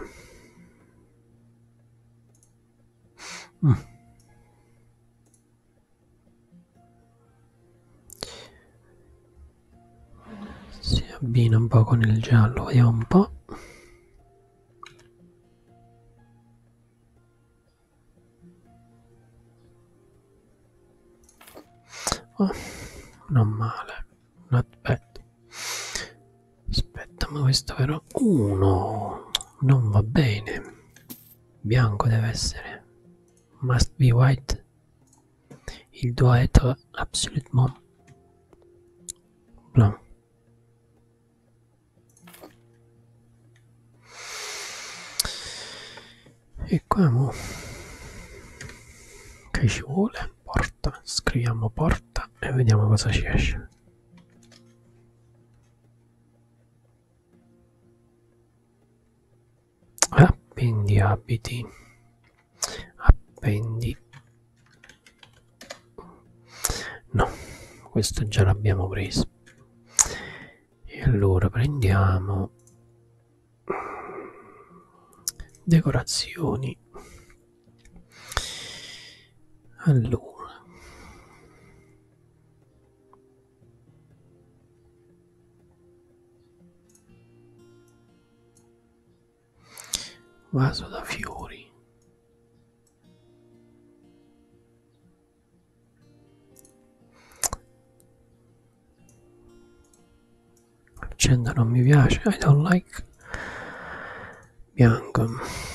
Mm. Si abbina un po' con il giallo, vediamo un po'. Oh, non male, not bad. Aspetta, ma questo però uno non va bene, bianco deve essere, must be white. Il doit être absolument blanc. E qua mo che ci vuole? Porta, scriviamo porta e vediamo cosa ci esce. Appendi abiti, appendi, no, questo già l'abbiamo preso. E allora prendiamo Decorazioni. Allora, vaso da fiori. Accenda non mi piace, I don't like. Bianco,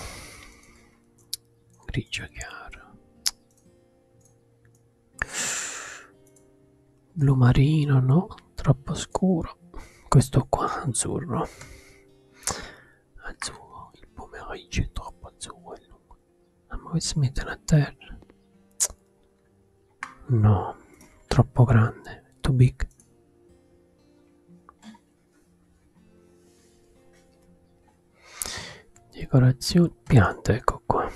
grigio chiaro, blu marino, no, troppo scuro. Questo qua azzurro, azzurro, il pomeriggio è troppo azzurro. Ah, ma che si mettono a terra? No, troppo grande, too big. Decorazioni, piante, ecco qua.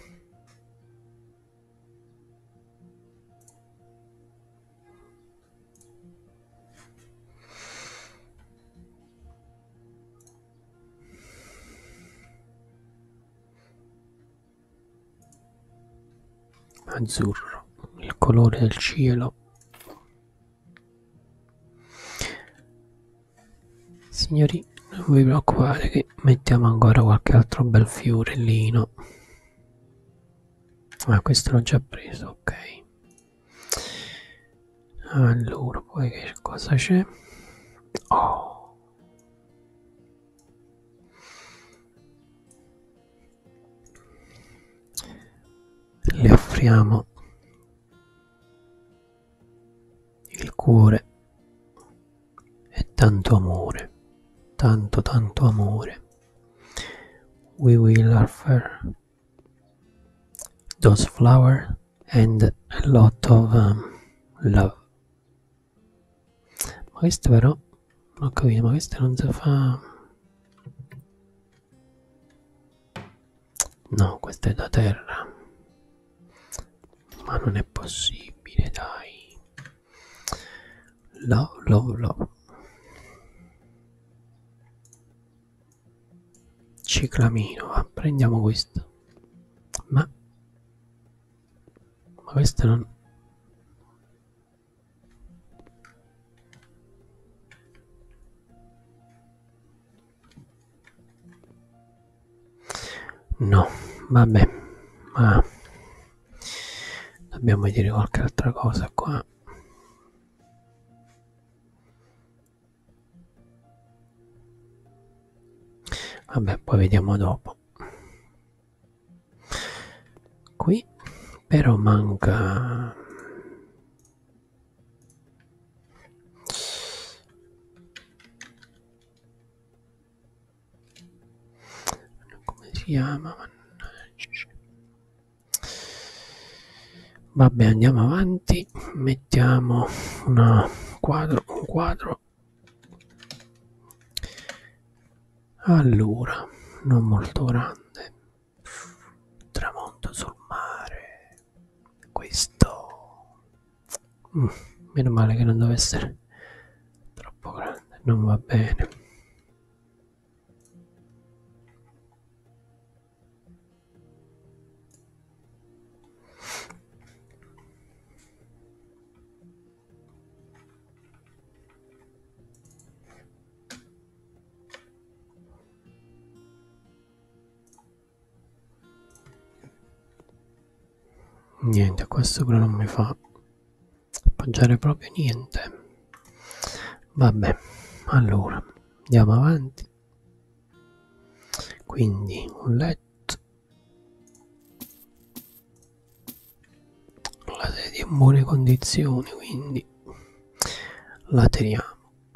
Azzurro, il colore del cielo. Signori, non vi preoccupate che mettiamo ancora qualche altro bel fiorellino. Ah, questo l'ho già preso, ok. Allora, poi che cosa c'è? Oh, le offriamo il cuore e tanto amore, tanto tanto amore. We will offer those flowers and a lot of um, love. Ma questo però, non ho capito, ma questo non si fa. No, questo è da terra. Ma non è possibile, dai. Love, love, love. Ciclamino, va, prendiamo questo. Ma, ma questo non. No, vabbè, ma dobbiamo vedere qualche altra cosa qua. Vabbè, poi vediamo dopo. Qui però manca. Come si chiama? Vabbè, andiamo avanti, mettiamo una quadro, un quadro. Allora, non molto grande. Tramonto sul mare. Questo. Mm, meno male che non deve essere troppo grande, non va bene. Niente, questo però non mi fa appoggiare proprio niente. Vabbè, allora andiamo avanti. Quindi un letto, la sedia in buone condizioni, quindi la teniamo.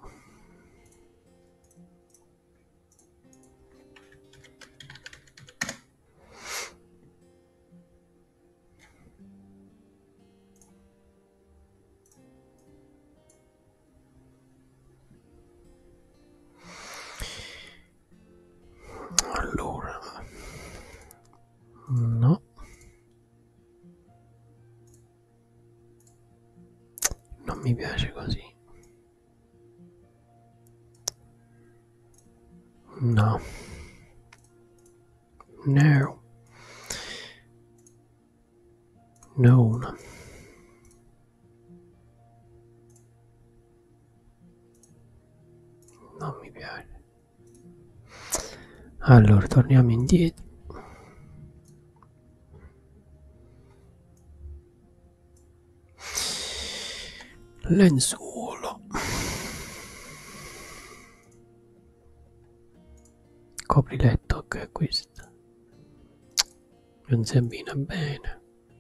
Allora, no, non mi piace così. No, No. No. Non mi piace. Allora, torniamo indietro. Lenzuolo. Copriletto, che è questo? Non si abbina bene.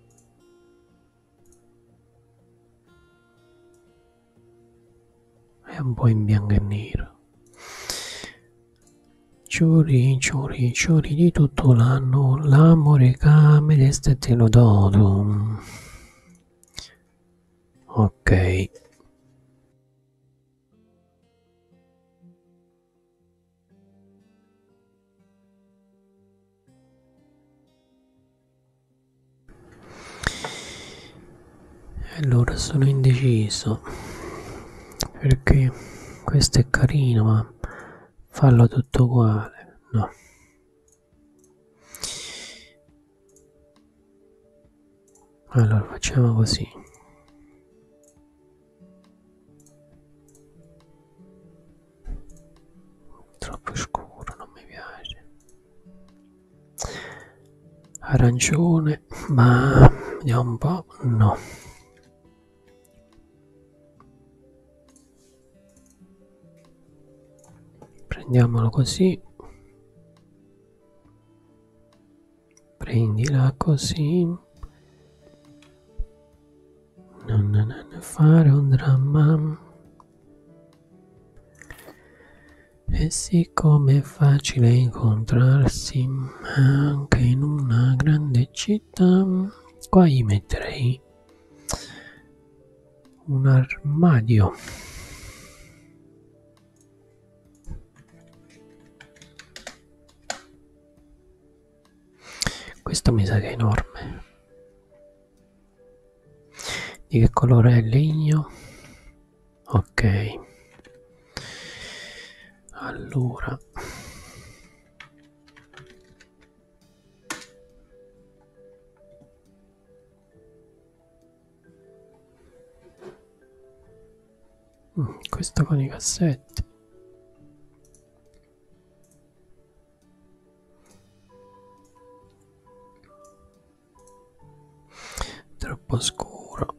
È un po' in bianco e nero. Ciuri, ciuri, ciuri di tutto l'anno, l'amore camere e te lo do. Ok. Allora sono indeciso perché questo è carino, ma farlo tutto uguale, no. Allora facciamo così. Troppo scuro, non mi piace. Arancione, ma vediamo un po', no. Prendiamolo così. Prendila così. Non, non, non fare un dramma. E siccome è facile incontrarsi anche in una grande città, qua gli metterei un armadio. Questo mi sa che è enorme. Di che colore è il legno? Ok. Allora. Mm, questo con i cassetti. Troppo scuro.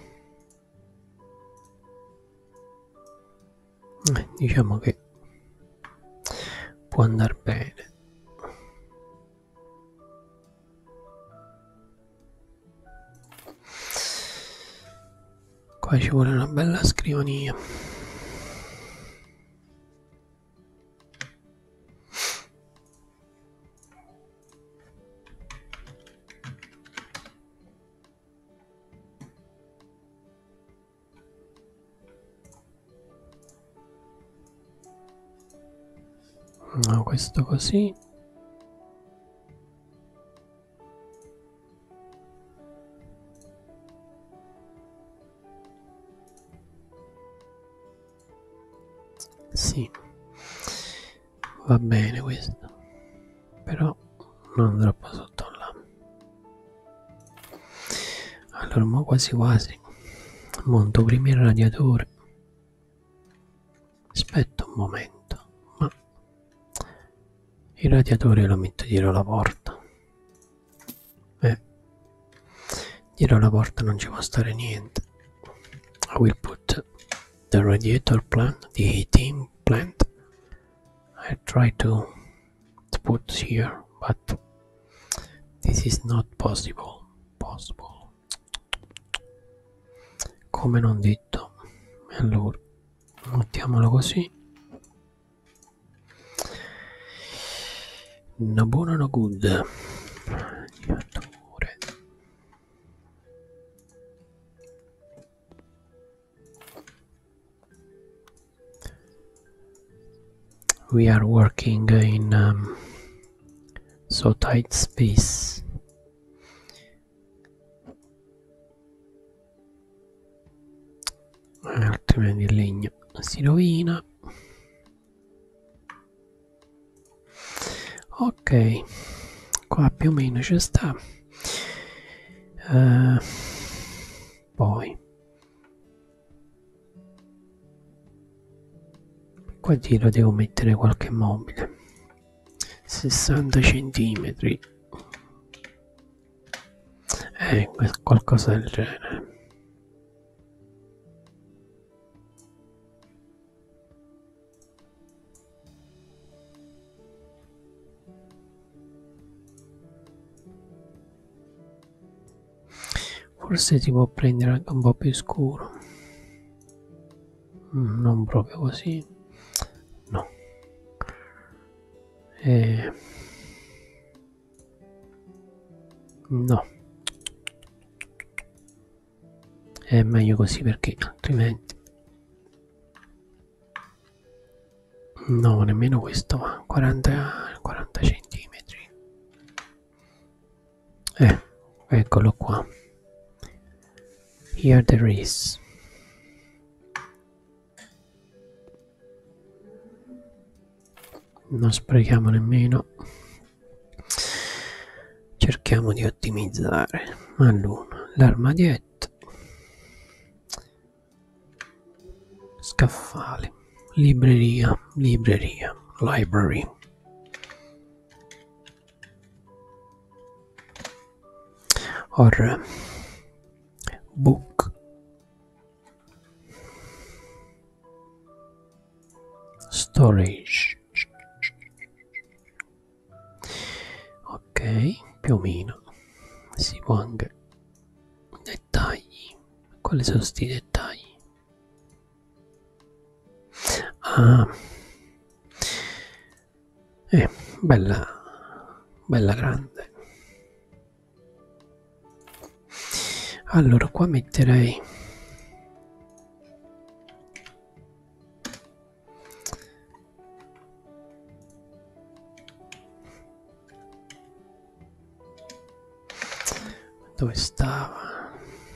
Eh, diciamo che può andare bene. Qua ci vuole una bella scrivania. No, questo così. Sì, va bene questo, però non troppo sotto là. Allora, mo quasi quasi monto prima il radiatore. Aspetta un momento, ma il radiatore lo metto dietro la porta. Eh, dietro la porta non ci può stare niente. I will put the radiator plant, the heating plant. I try to, to put here, but this is not possible. Possible. Come non detto. Allora, mettiamolo così. Una buona, una good. We are working in um, so tight space. Altrimenti il legno si rovina. Ok, qua più o meno ci sta. Uh, poi qua dietro devo mettere qualche mobile, sessanta centimetri, eh, qualcosa del genere. Forse si può prendere anche un po' più scuro, mm, non proprio così, no. Eh, no, è meglio così perché altrimenti no, nemmeno questo va, quaranta, quaranta centimetri. Eh, eccolo qua. Here there is. Non sprechiamo nemmeno, cerchiamo di ottimizzare. Allora, l'armadietto, scaffale, libreria, libreria, library, or book, storage. Ok, più o meno si può anche dettagli. Quali sono sti dettagli? Ah, eh, bella, bella grande. Allora qua metterei dove stava?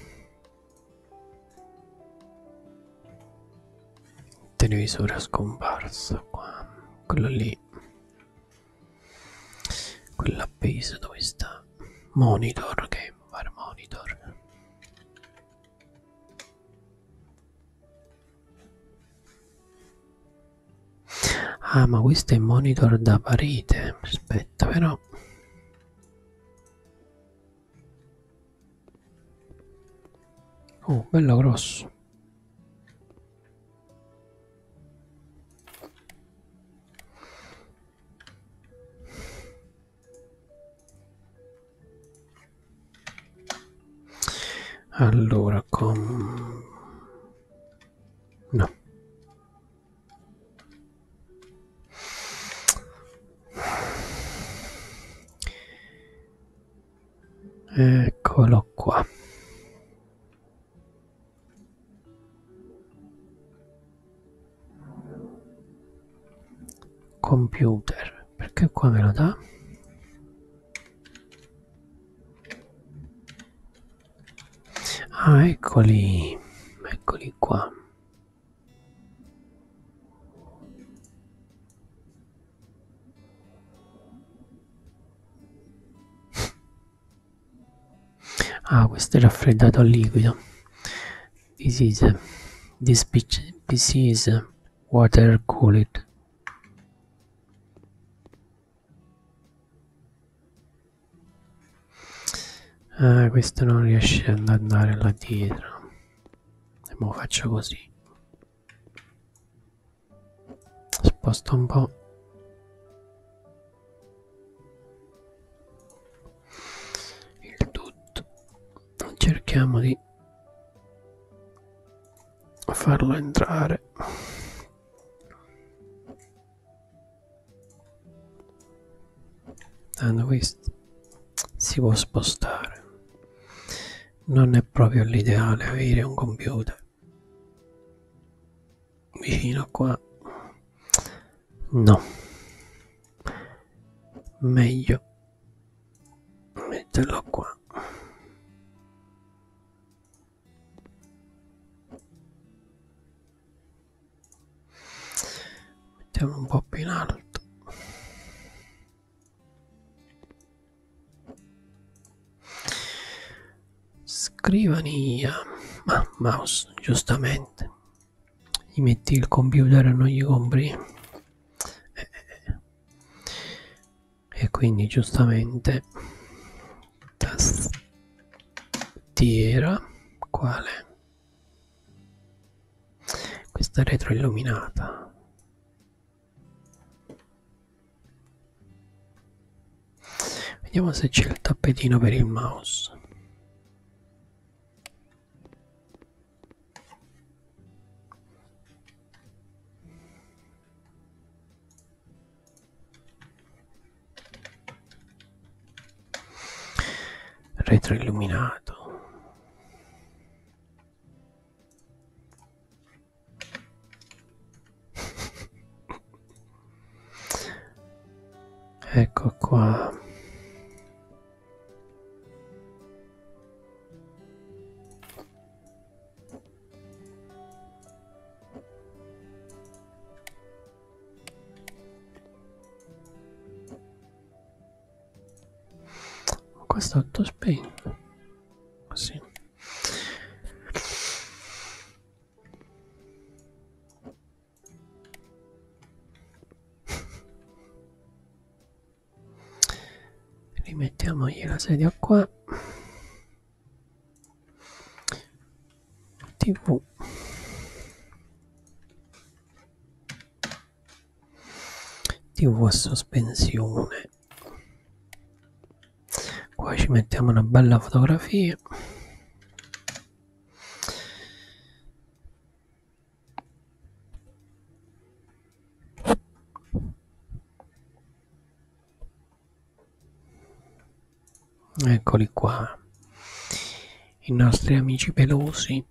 Il televisore è scomparso qua, quello lì, quello appeso dove sta? Monitor, che fare monitor. Ah, ma questo è monitor da parete. Aspetta, però. Oh, bello grosso. Allora, con... no. Eccolo qua. Computer, perché qua me lo dà? Ah, eccoli, eccoli qua. Ah, questo è raffreddato a liquido. This is this P C is water cooled. Ah, questo non riesce ad andare là dietro. E mo faccio così. Sposto un po'. Il tutto. Cerchiamo di farlo entrare. Tanto questo si può spostare. Non è proprio l'ideale avere un computer vicino a qua. No, meglio metterlo qua. Mettiamo un po' più in alto. scrivania. Ma mouse, giustamente. Gli metti il computer e non gli compri. Eh, e quindi giustamente tastiera. Quale? Questa retroilluminata. Vediamo se c'è il tappetino per il mouse. Retroilluminato. Ecco qua. Questo autospento. Così. Rimettiamogli la sedia qua. TV. TV a sospensione. Qua ci mettiamo una bella fotografia. Eccoli qua, i nostri amici pelosi.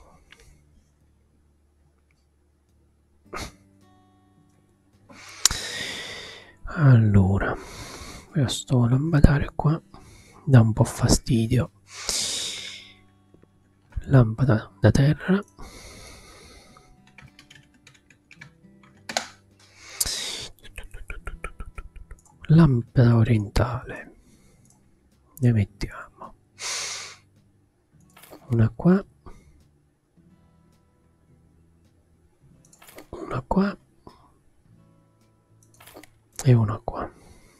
Allora, questo lampadare qua dà un po' fastidio. Lampada da terra. Lampada orientale. Ne mettiamo una qua, una qua e una qua.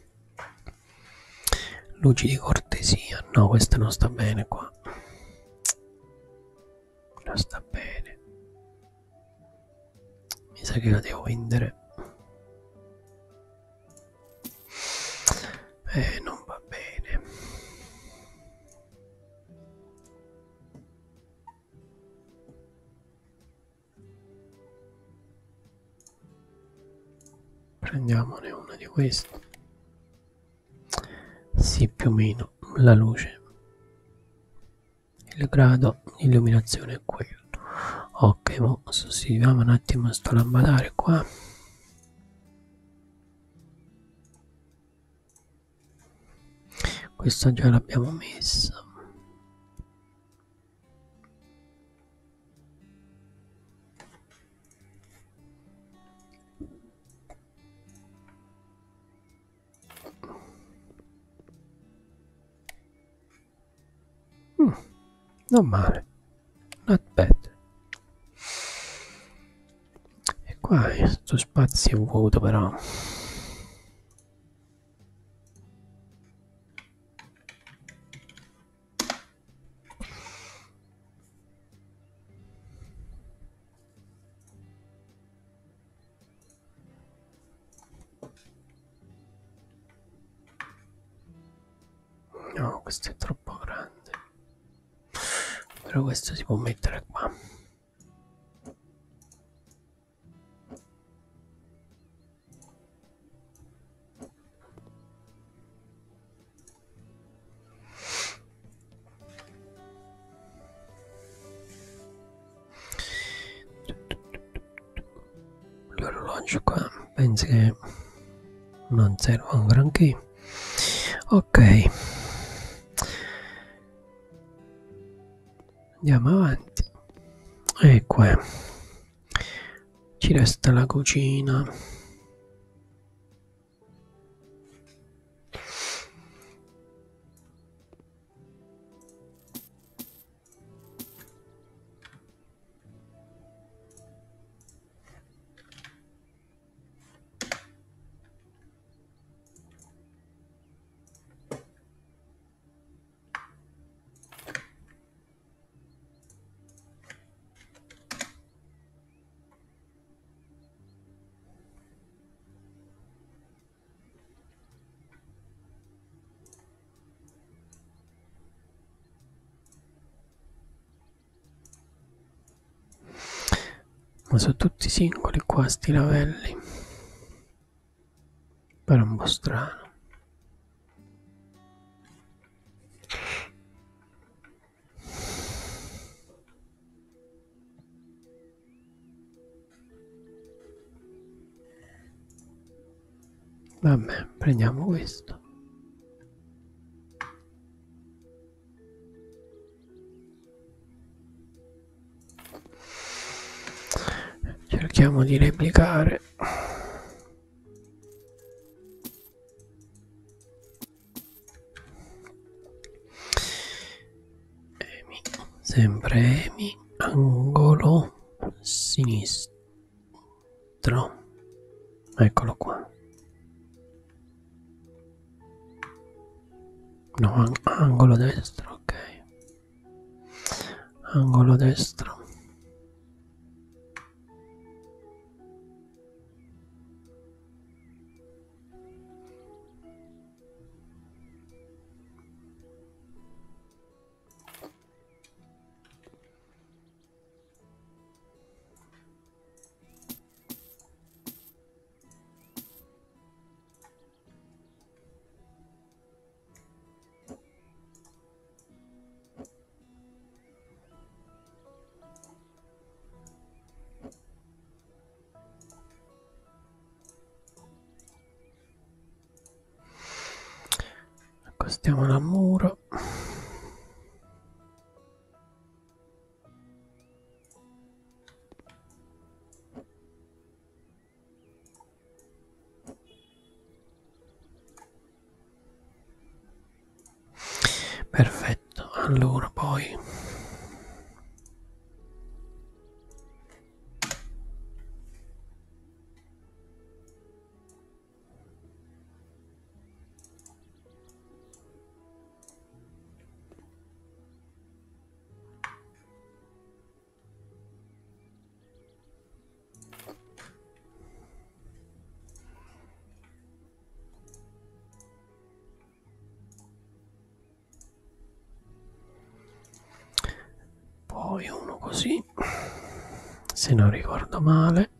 Luci di cortesia. No, questa non sta bene qua. Non sta bene. Mi sa che la devo vendere. Eh, non va bene. Prendiamone una di queste. Sì, più o meno la luce, il grado di illuminazione è quello. Ok, mo sostituiamo un attimo sto lampadare qua. Questa già l'abbiamo messa. Mm, non male, not bad. E qua questo spazio è vuoto però. No, questo è troppo grande. Però questo si può mettere qua. L'orologio qua penso che non serva un granché. Ok, andiamo avanti. E qua ci resta la cucina. Ma sono tutti singoli qua sti lavelli, però un po' strano. Vabbè, prendiamo questo. Cerchiamo di replicare. Emi, sempre Emi, angolo sinistro. Eccolo qua. No, ang angolo destro, ok. Angolo destro. Accostiamo al muro. Perfetto, allora poi poi uno così, se non ricordo male,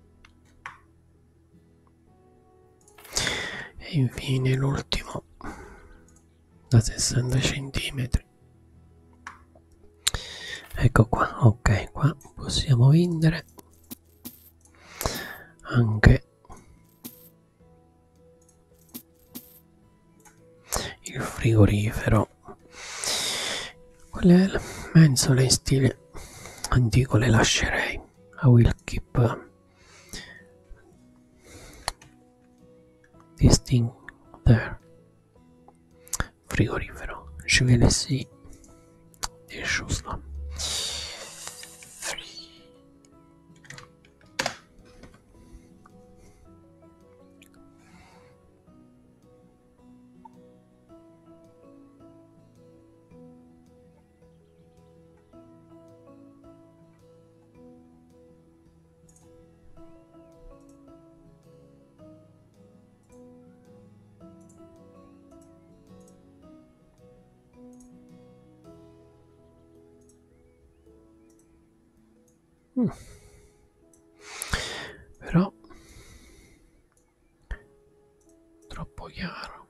e infine l'ultimo da sessanta centimetri. Ecco qua, ok, qua possiamo vendere anche il frigorifero. Quelle mensole in stile antico le lascerei. I will keep this thing there. Frigorifero, je vais laisser des choses là. Mm. Però troppo chiaro.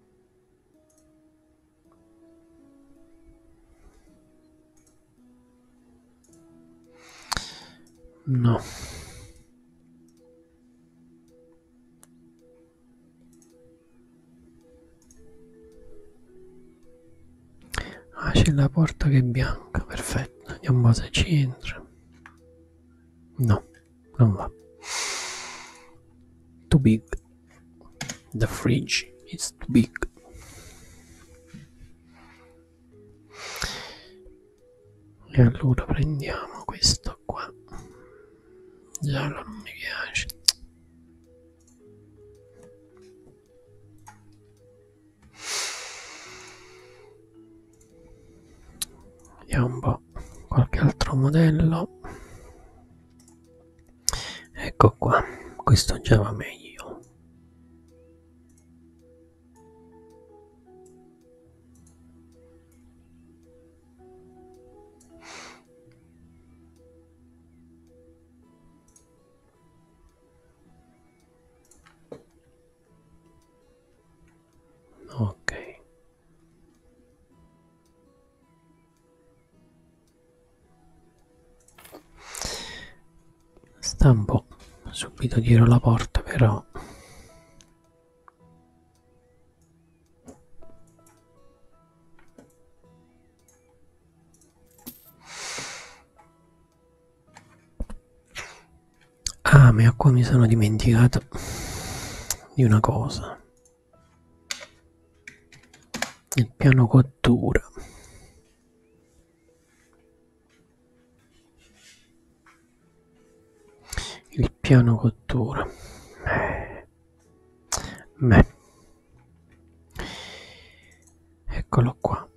No. Ah, c'è la porta che è bianca, perfetto. Vediamo se ci entra. No, non va. Too big. The fridge is too big. E allora prendiamo questo qua. Giallo non mi piace. Vediamo un po' qualche altro modello. Ecco qua, questo già va meglio. sta un po' subito dietro la porta, però ah, ma qua mi sono dimenticato di una cosa, il piano cottura. Il piano cottura. Beh, eccolo qua.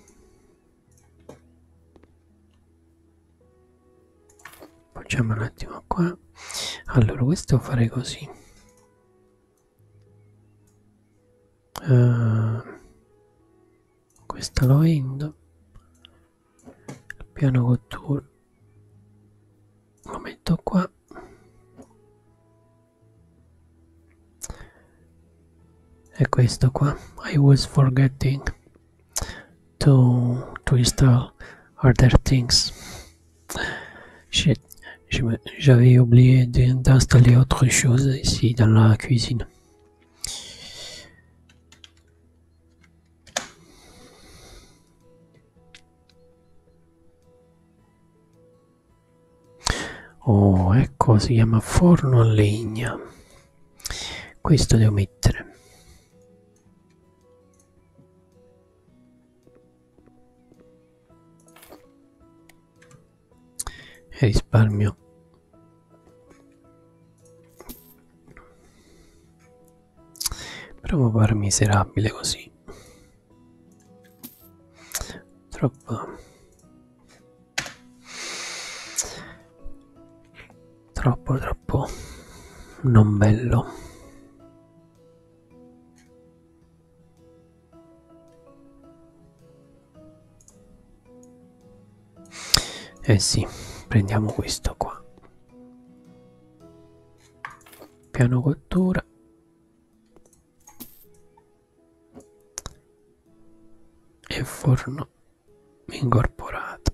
Facciamo un attimo qua. Allora, questo farei così. Uh, questo lo vendo. Il piano cottura lo metto qua. E questo qua, I was forgetting to, to install other things. Shit, j'avais oublié d'installer autre chose ici dans la cuisine. Oh, ecco, si chiama forno a legna. Questo devo mettere. E risparmio. Provo a fare miserabile così. Troppo. Troppo, troppo. Non bello. Eh sì, prendiamo questo qua. Piano cottura. E forno incorporato.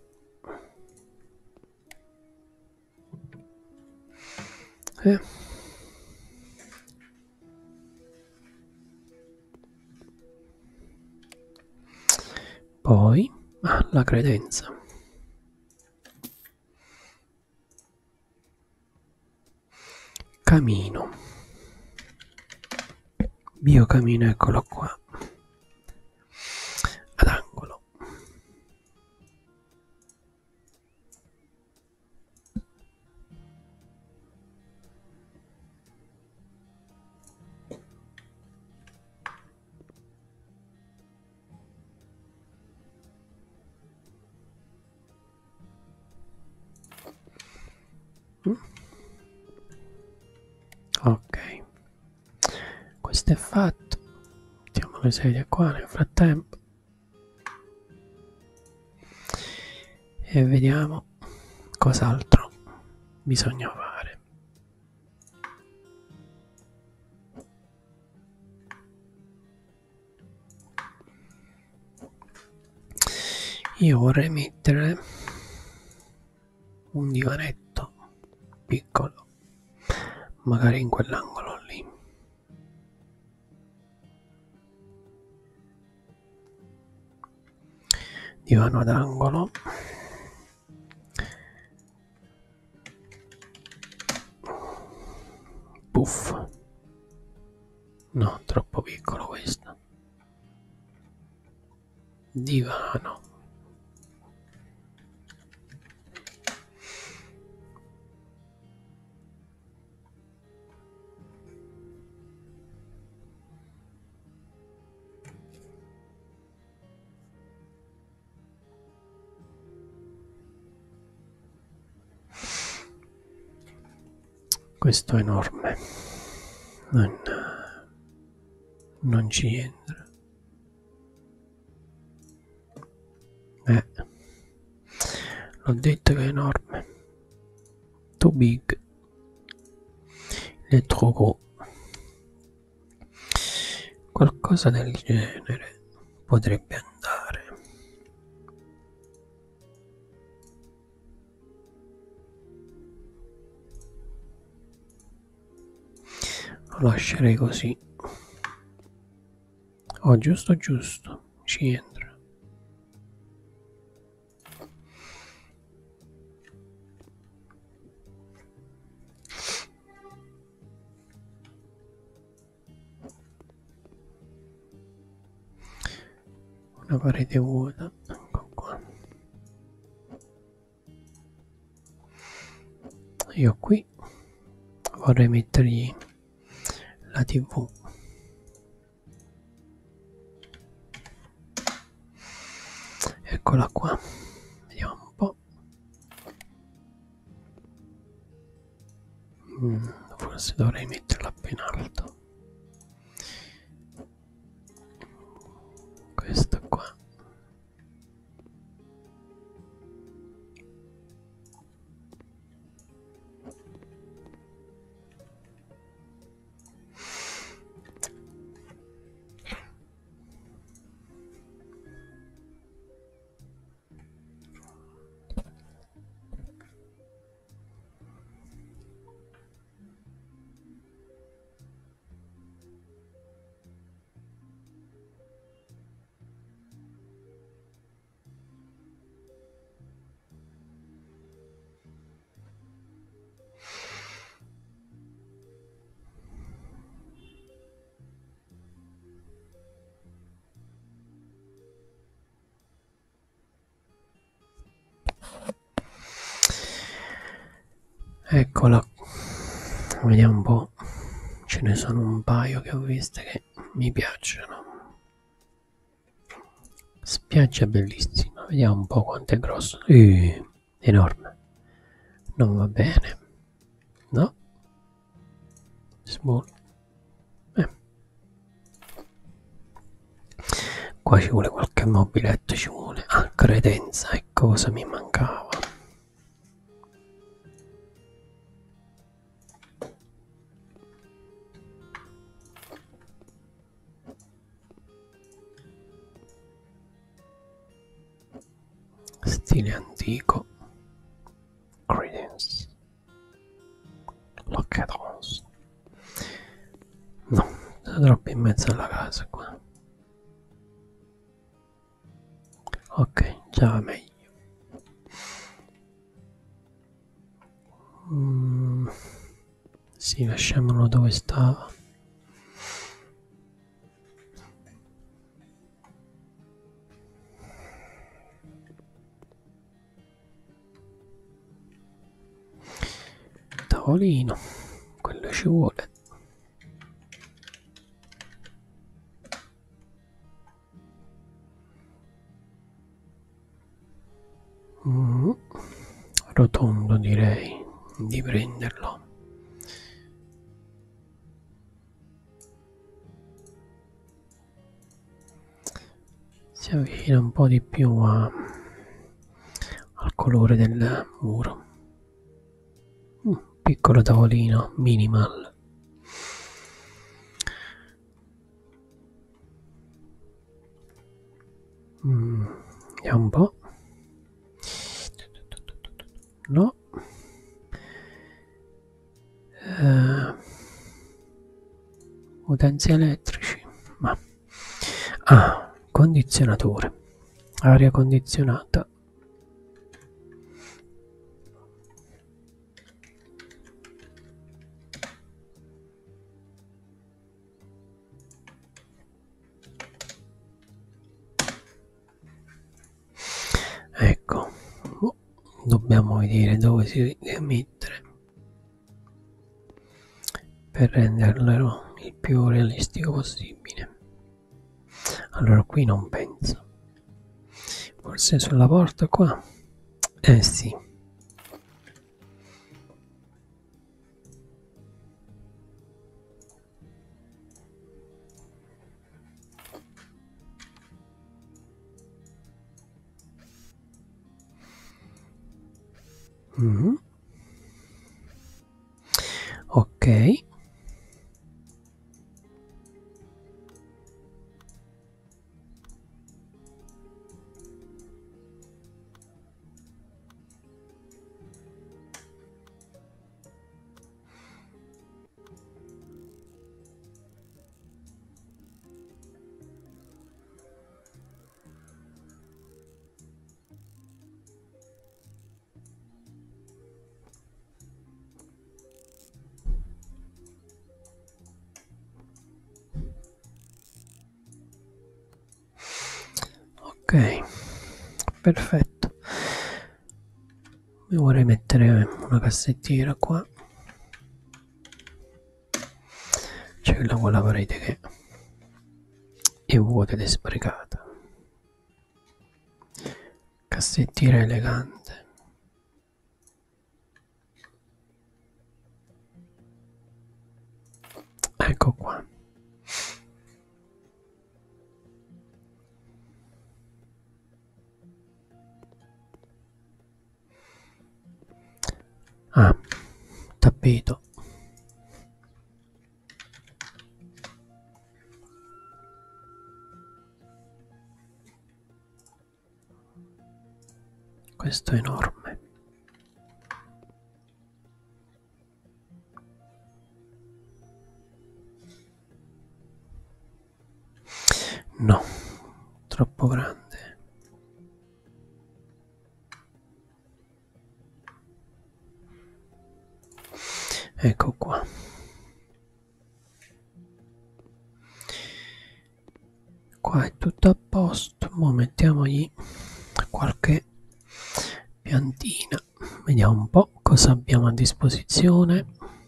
Eh. Poi ah, la credenza. Camino. Biocamino, eccolo qua. Ad angolo. Mm. Ok, questo è fatto. Mettiamo le sedie qua nel frattempo e vediamo cos'altro bisogna fare. Io vorrei mettere un divanetto piccolo, magari in quell'angolo lì. Divano ad angolo. Puff. No, troppo piccolo questo. Divano. Questo è enorme, non, non ci entra. Eh, l'ho detto che è enorme. Too big. Le trop. Qualcosa del genere potrebbe andare. lo lascerei così. Oh, giusto giusto, ci entra. Una parete vuota, ecco qua. Io qui vorrei mettergli la tivù. Eccola qua, vediamo un po'. Mm, forse dovrei metterla più in alto. Questo qua. Eccola, vediamo un po', ce ne sono un paio che ho visto che mi piacciono. Spiaggia bellissima, vediamo un po' quanto è grosso. Uh, enorme, non va bene, no? Small. Eh. Qua ci vuole qualche mobiletto, ci vuole. Ah, credenza, ecco cosa mi mancava. Stile antico. Credence. Locketons. No, sono troppo in mezzo alla casa qua. Ok, già va meglio. Mm, sì, lasciamolo dove stava. Tavolino, quello ci vuole. Mm, rotondo direi di prenderlo. Si avvicina un po' di più a, al colore del muro. Mm, piccolo tavolino minimal. Mm, vediamo un po'. No. Eh, utenze elettrici, ma ah, condizionatore, aria condizionata. Ecco, oh, dobbiamo vedere dove si deve mettere per renderlo il più realistico possibile. Allora qui non penso, forse sulla porta qua. Eh sì. Mm-hmm. Ok. Ok, perfetto. Mi vorrei mettere una cassettiera qua. C'è quella con la parete che è vuota ed è sprecata. Cassettiera elegante. Ecco qua. Ah, tappeto. Questo è enorme. No, troppo grande. Ecco qua. Qua è tutto a posto. Ora mettiamogli qualche piantina. Vediamo un po' cosa abbiamo a disposizione.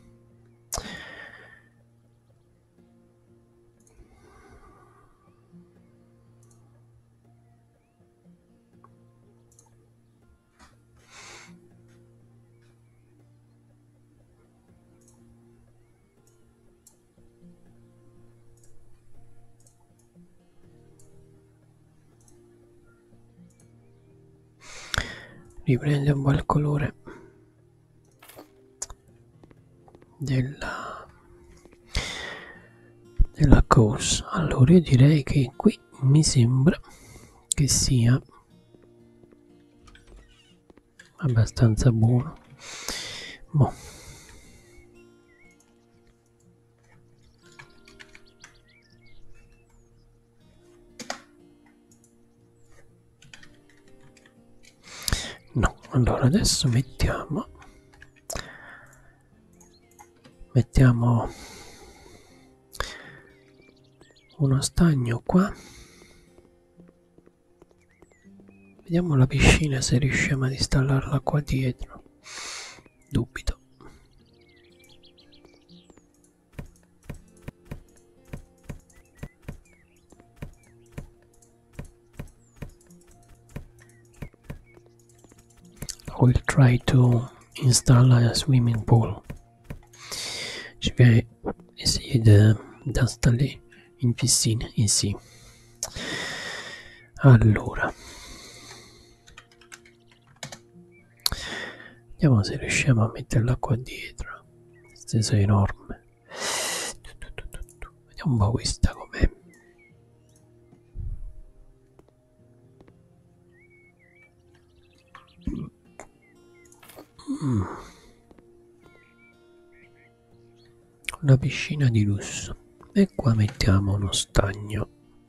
Riprende un po' il colore della della cosa. Allora io direi che qui mi sembra che sia abbastanza buono. Boh. No, allora adesso mettiamo mettiamo uno stagno qua. Vediamo la piscina se riusciamo ad installarla qua dietro. Dubito. I will try to install a swimming pool. Je vais essayer de d'installer une piscine ici. Allora, vediamo se riusciamo a metterla qua dietro. Steso enorme. Vediamo un po' questa com'è. Mm. Una piscina di lusso. E qua mettiamo uno stagno.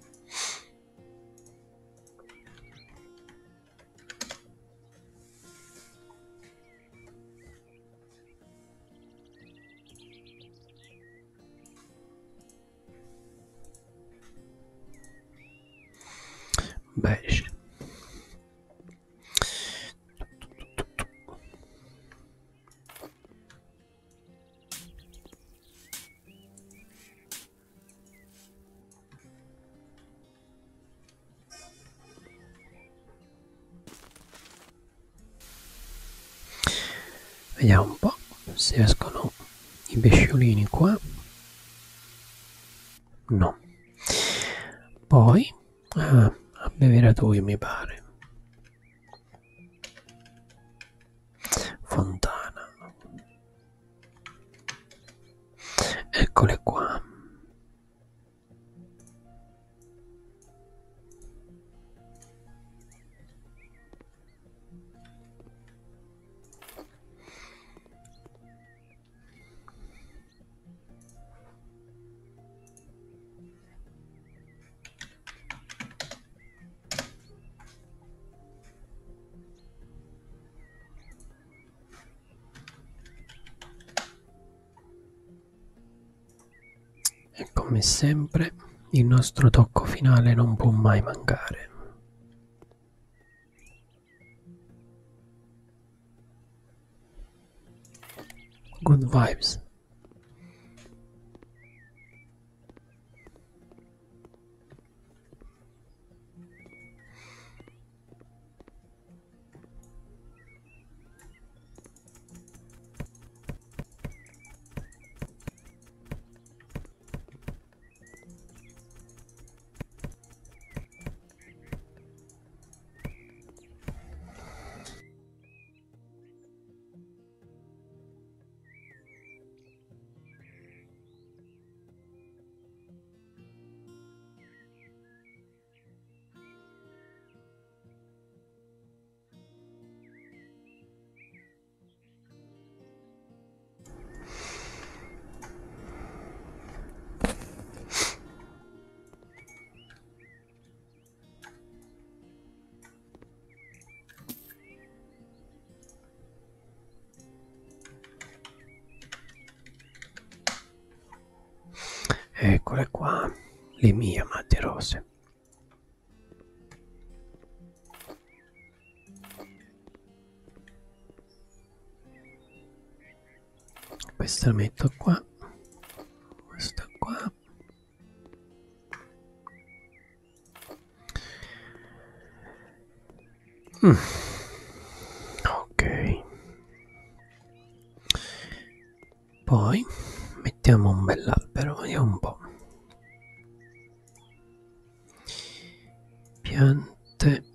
Beige. Vediamo un po' se escono i pesciolini qua. No. Poi ah, abbeveratoio mi pare. Fontana. Eccole qua. E come sempre il nostro tocco finale non può mai mancare. Good vibes. Eccole qua, le mie amate rose. Questa la metto qua, questa qua. Mm. Ok. Poi mettiamo un bell'albero, vediamo un po'. Piante.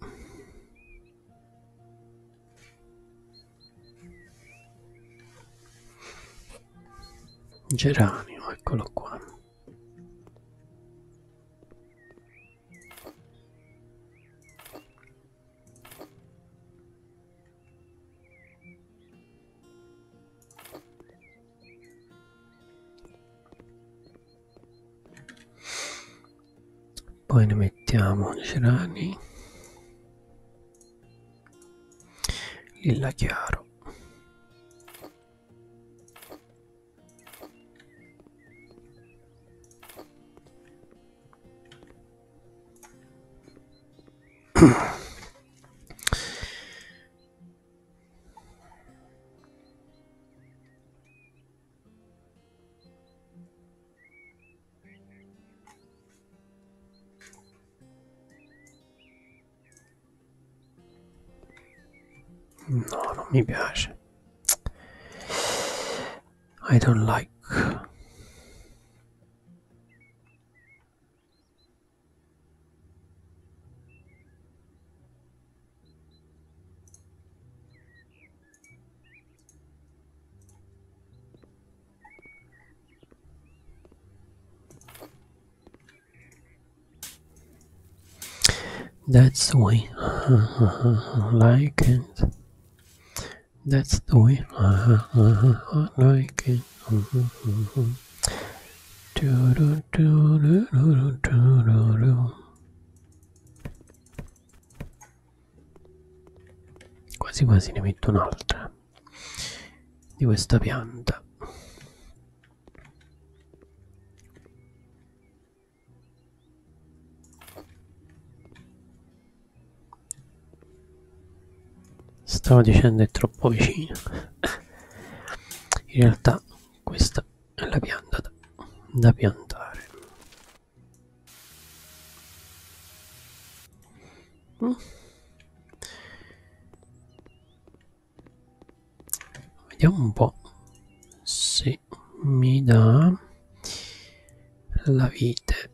Geranio, eccolo qua. Poi ne mettiamo gerani, lilla chiaro. No, non mi piace. I don't like. That's the way. I like it. That's the way. I like it. Do, do, do, do, do, do, do, do. Quasi quasi ne metto un'altra di questa pianta. Stavo dicendo è troppo vicino. In realtà questa è la pianta da, da piantare. Mm. Vediamo un po' se mi dà la vite.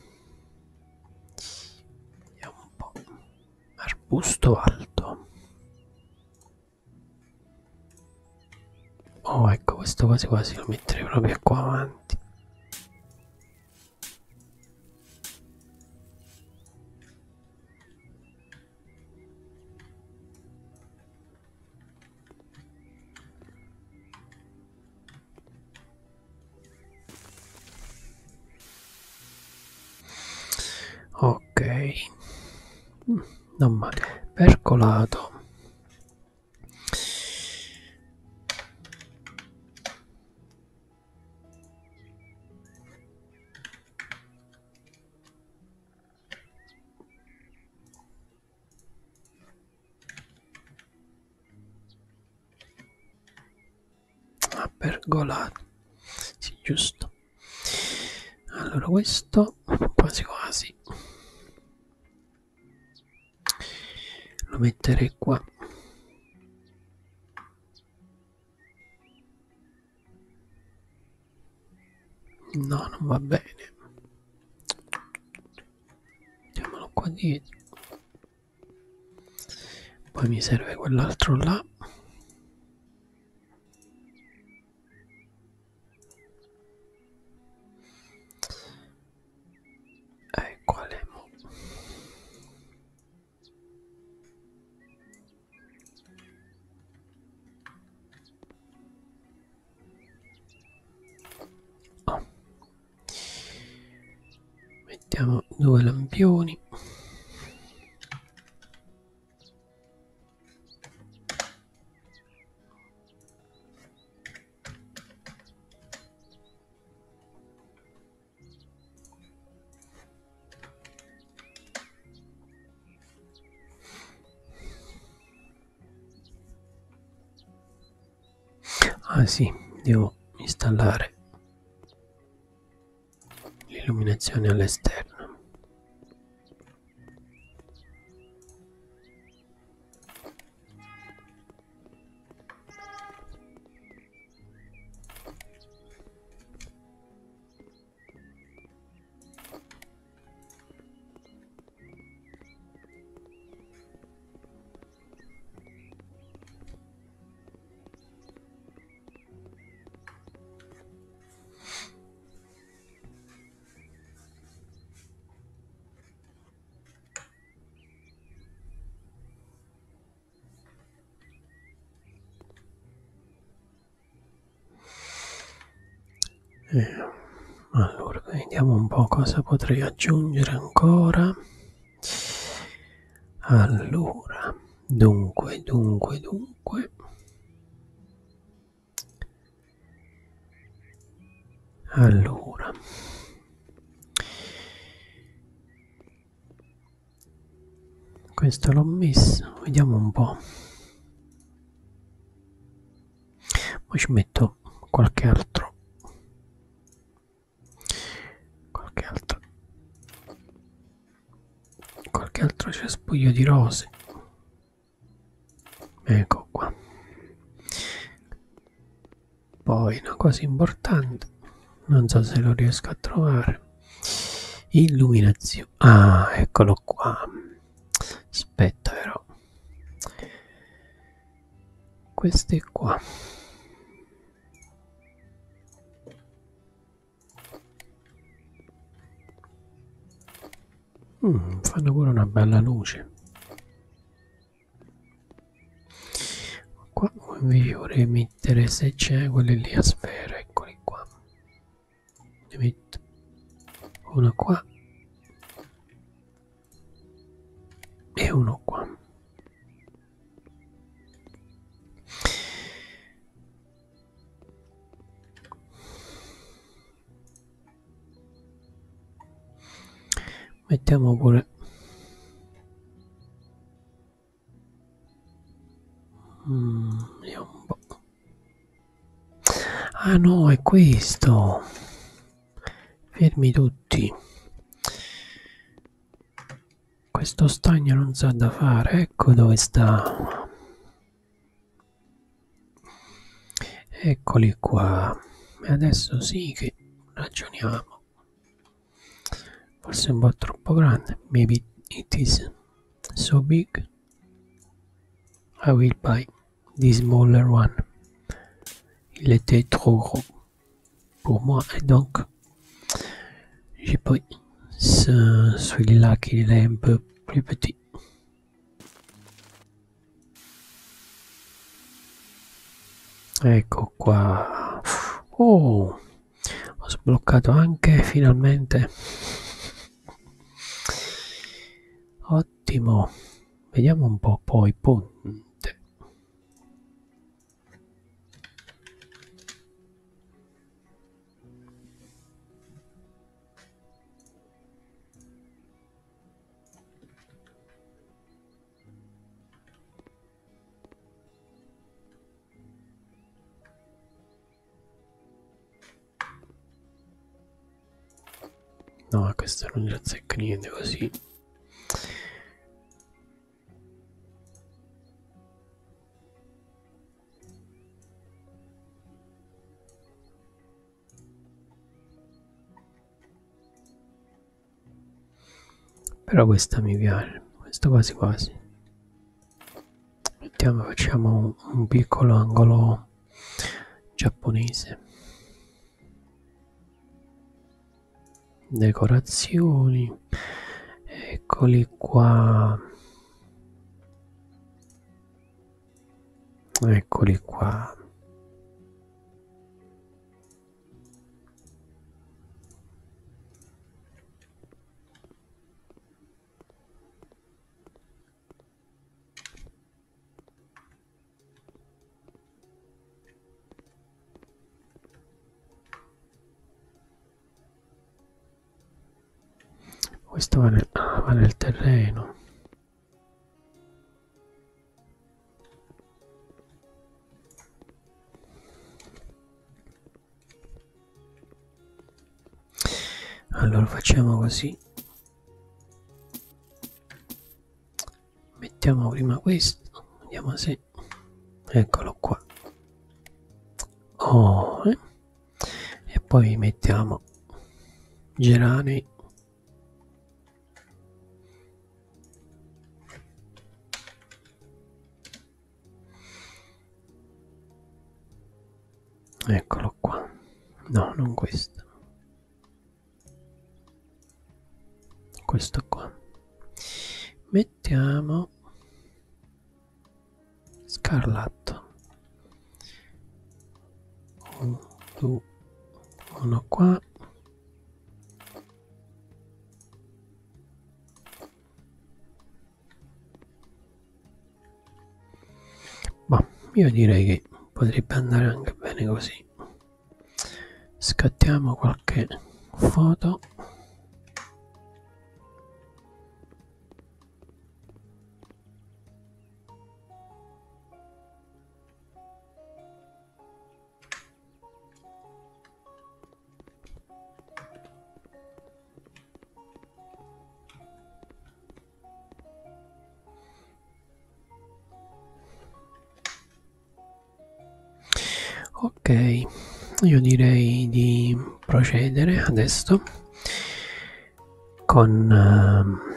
Vediamo un po'. Arbusto alto. Oh, ecco, questo quasi quasi lo metterei proprio qua avanti. Ok, non male. Percolato. Ah, per pergolato. Sì, giusto. Allora questo quasi quasi lo metterei qua. No, non va bene. Mettiamolo qua dietro. Poi mi serve quell'altro là. Eccole. Oh. Mettiamo due lampioni. Ah sì, devo installare l'illuminazione all'esterno. Eh, allora, vediamo un po' cosa potrei aggiungere ancora. Allora, dunque, dunque, dunque. Allora. Questo l'ho messo, vediamo un po'. Poi ci metto qualche altro. Qualche altro. Qualche altro cespuglio di rose. Ecco qua. Poi una cosa importante, non so se lo riesco a trovare. Illuminazione. Ah, eccolo qua. Aspetta però. Queste qua. Mm, fanno pure una bella luce. Qua vi vorrei mettere, se c'è, quelli lì a sfera, eccoli qua. Ne metto uno qua e uno qua. Mettiamo pure mm, vediamo un po'. Ah no, è questo. Fermi tutti. Questo stagno non sa da fare, ecco dove sta. Eccoli qua. E adesso sì che ragioniamo. Forse è un po' troppo grande. Maybe it is so big. I will buy the smaller one. Il était trop gros pour moi et donc j'ai pris ce, celui-là qui est un peu plus petit. Ecco qua. Oh, ho sbloccato anche finalmente. Ottimo. Vediamo un po' poi ponte. No, questo non ci azzecca niente così. Però questa mi piace, questo quasi quasi. Mettiamo, facciamo un, un piccolo angolo giapponese. Decorazioni, eccoli qua, eccoli qua. Questo va nel, ah, va nel terreno. Allora facciamo così. Mettiamo prima questo, vediamo se... Eccolo qua. Oh, eh? E poi mettiamo geranei. Eccolo qua. No, non questo. Questo qua. Mettiamo scarlatto. Un, due, uno qua. Ma io direi che potrebbe andare anche bene così. Scattiamo qualche foto. Ok, io direi di procedere adesso con uh,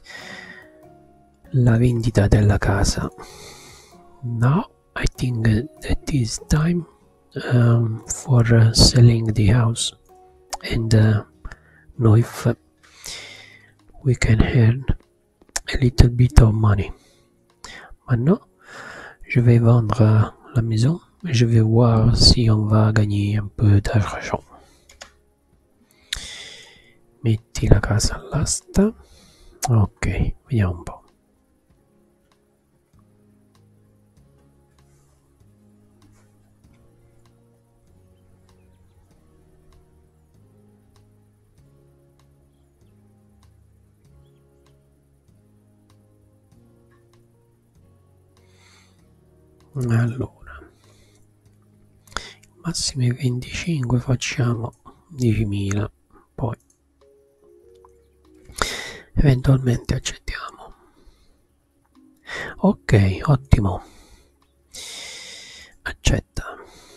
la vendita della casa. Now I think that is time um, for uh, selling the house and uh, know if uh, we can earn a little bit of money. Maintenant, je vais vendre la maison. Je vais voir si on va gagner un peu d'argent. Metti la casa all'asta. Ok, vediamo un po'. Allora, massimi venticinque, facciamo diecimila, poi eventualmente accettiamo. Ok, ottimo, accetta.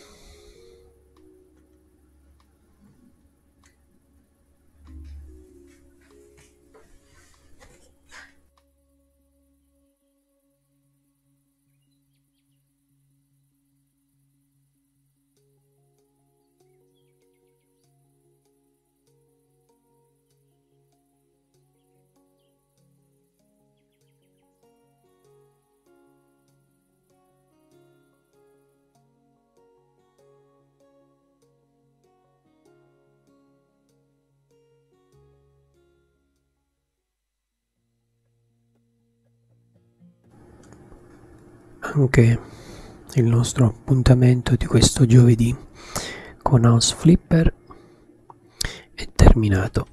Anche il nostro appuntamento di questo giovedì con House Flipper è terminato.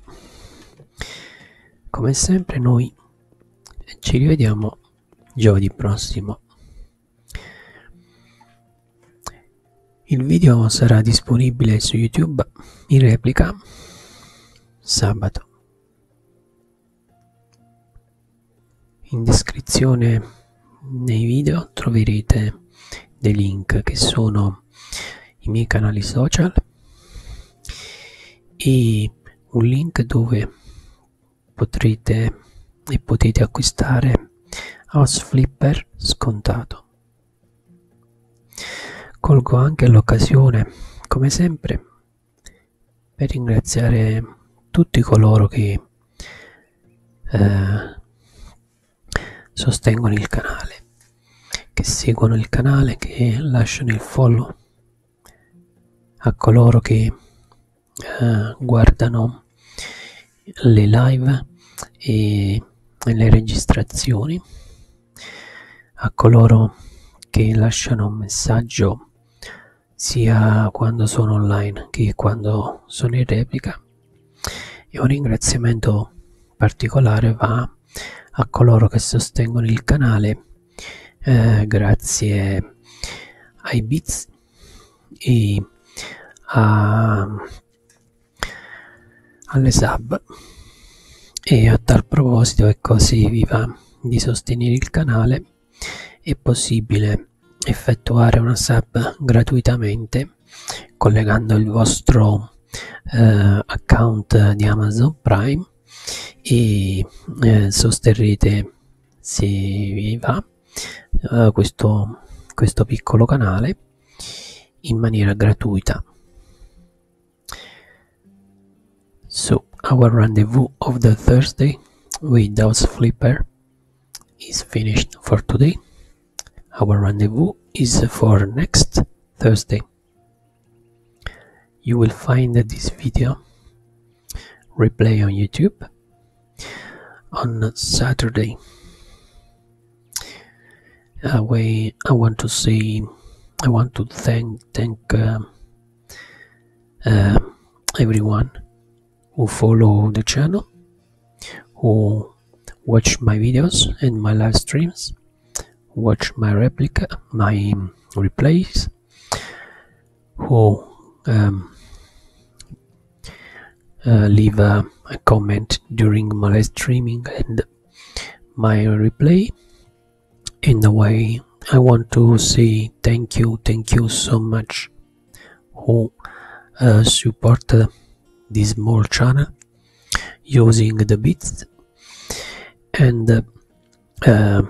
Come sempre noi ci rivediamo giovedì prossimo. Il video sarà disponibile su YouTube in replica sabato In descrizione nei video troverete dei link che sono i miei canali social e un link dove potrete e potete acquistare House Flipper scontato. Colgo anche l'occasione, come sempre, per ringraziare tutti coloro che eh, sostengono il canale, che seguono il canale, che lasciano il follow, a coloro che eh, guardano le live e, e le registrazioni, a coloro che lasciano un messaggio sia quando sono online che quando sono in replica, e un ringraziamento particolare va a coloro che sostengono il canale eh, grazie ai bits e a, alle sub. E a tal proposito, ecco, se vi va di sostenere il canale, è possibile effettuare una sub gratuitamente collegando il vostro eh, account di Amazon Prime e eh, sosterrete, se vi va, eh, questo, questo piccolo canale in maniera gratuita. So our rendezvous of the Thursday with House Flipper is finished for today. Our rendezvous is for next Thursday. You will find this video replay on YouTube on Saturday. Uh, we, I want to say, I want to thank thank uh, uh, everyone who follow the channel, who watch my videos and my live streams, watch my replica, my replays, who um, uh, leave a, a comment during my live streaming and my replay. In the way, I want to say thank you, thank you so much who uh, support uh, this small channel using the bits and uh, uh,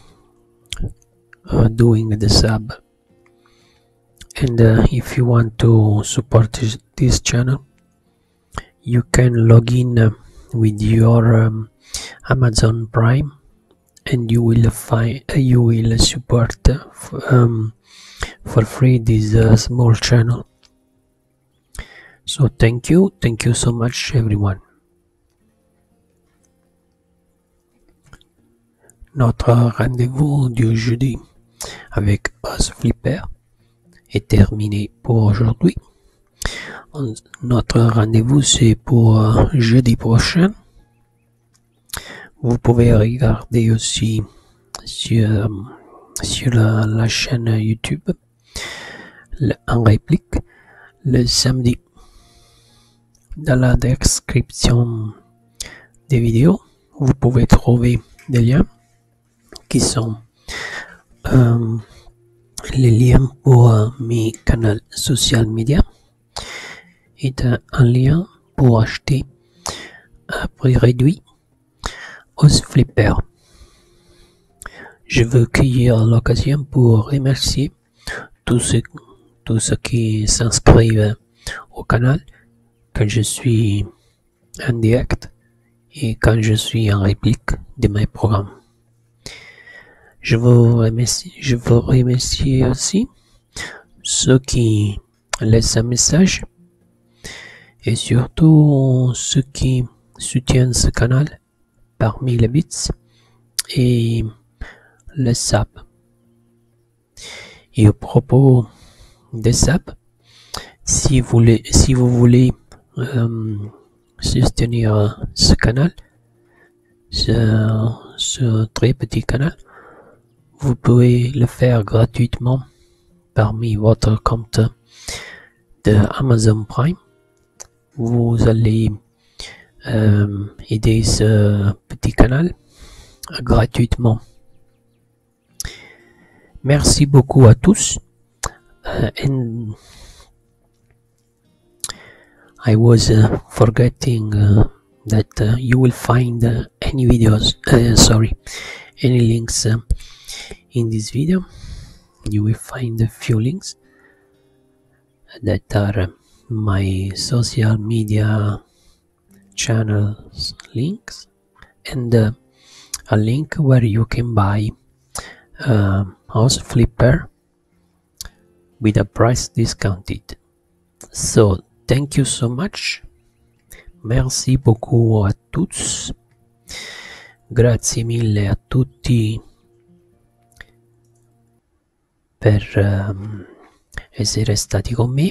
uh, doing the sub. And uh, if you want to support this, this channel, you can log in uh, with your um, Amazon Prime, and you will find uh, you will support uh, um, for free this uh, small channel. So thank you, thank you so much everyone. Notre rendez-vous du jeudi avec House Flipper est terminé pour aujourd'hui. Notre rendez-vous c'est pour euh, jeudi prochain. Vous pouvez regarder aussi sur, sur la, la chaîne YouTube le, en réplique le samedi. Dans la description des vidéos, vous pouvez trouver des liens qui sont euh, les liens pour euh, mes canaux social media et un lien pour acheter à prix réduit House Flipper. Je veux cueillir l'occasion pour remercier tous ceux, tous ceux qui s'inscrivent au canal quand je suis en direct et quand je suis en réplique de mes programmes. Je vous remercie, je vous remercie aussi ceux qui laissent un message et surtout ceux qui soutiennent ce canal parmi les bits et les subs. Et au propos des subs, si vous voulez, si vous voulez euh, soutenir ce canal, ce, ce très petit canal, vous pouvez le faire gratuitement parmi votre compte de Amazon Prime. Vous allez euh, aider ce petit canal gratuitement. Merci beaucoup à tous. Uh, and I was uh, forgetting uh, that uh, you will find uh, any videos, uh, sorry, any links uh, in this video. You will find a few links that are uh, my social media channels links, and uh, a link where you can buy a house flipper with a price discounted. So thank you so much. Merci beaucoup à tous. Grazie mille a tutti per um, essere stati con me.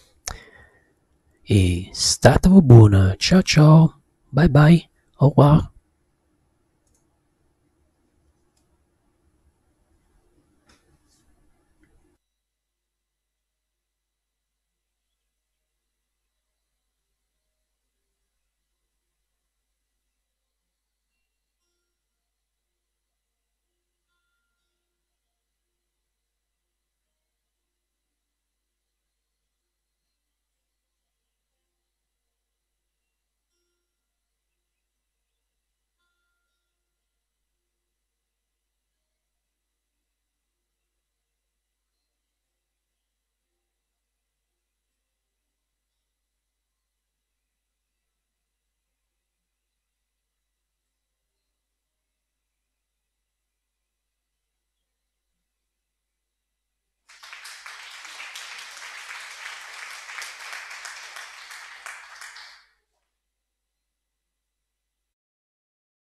E state buona. Ciao ciao. Bye bye. Au revoir.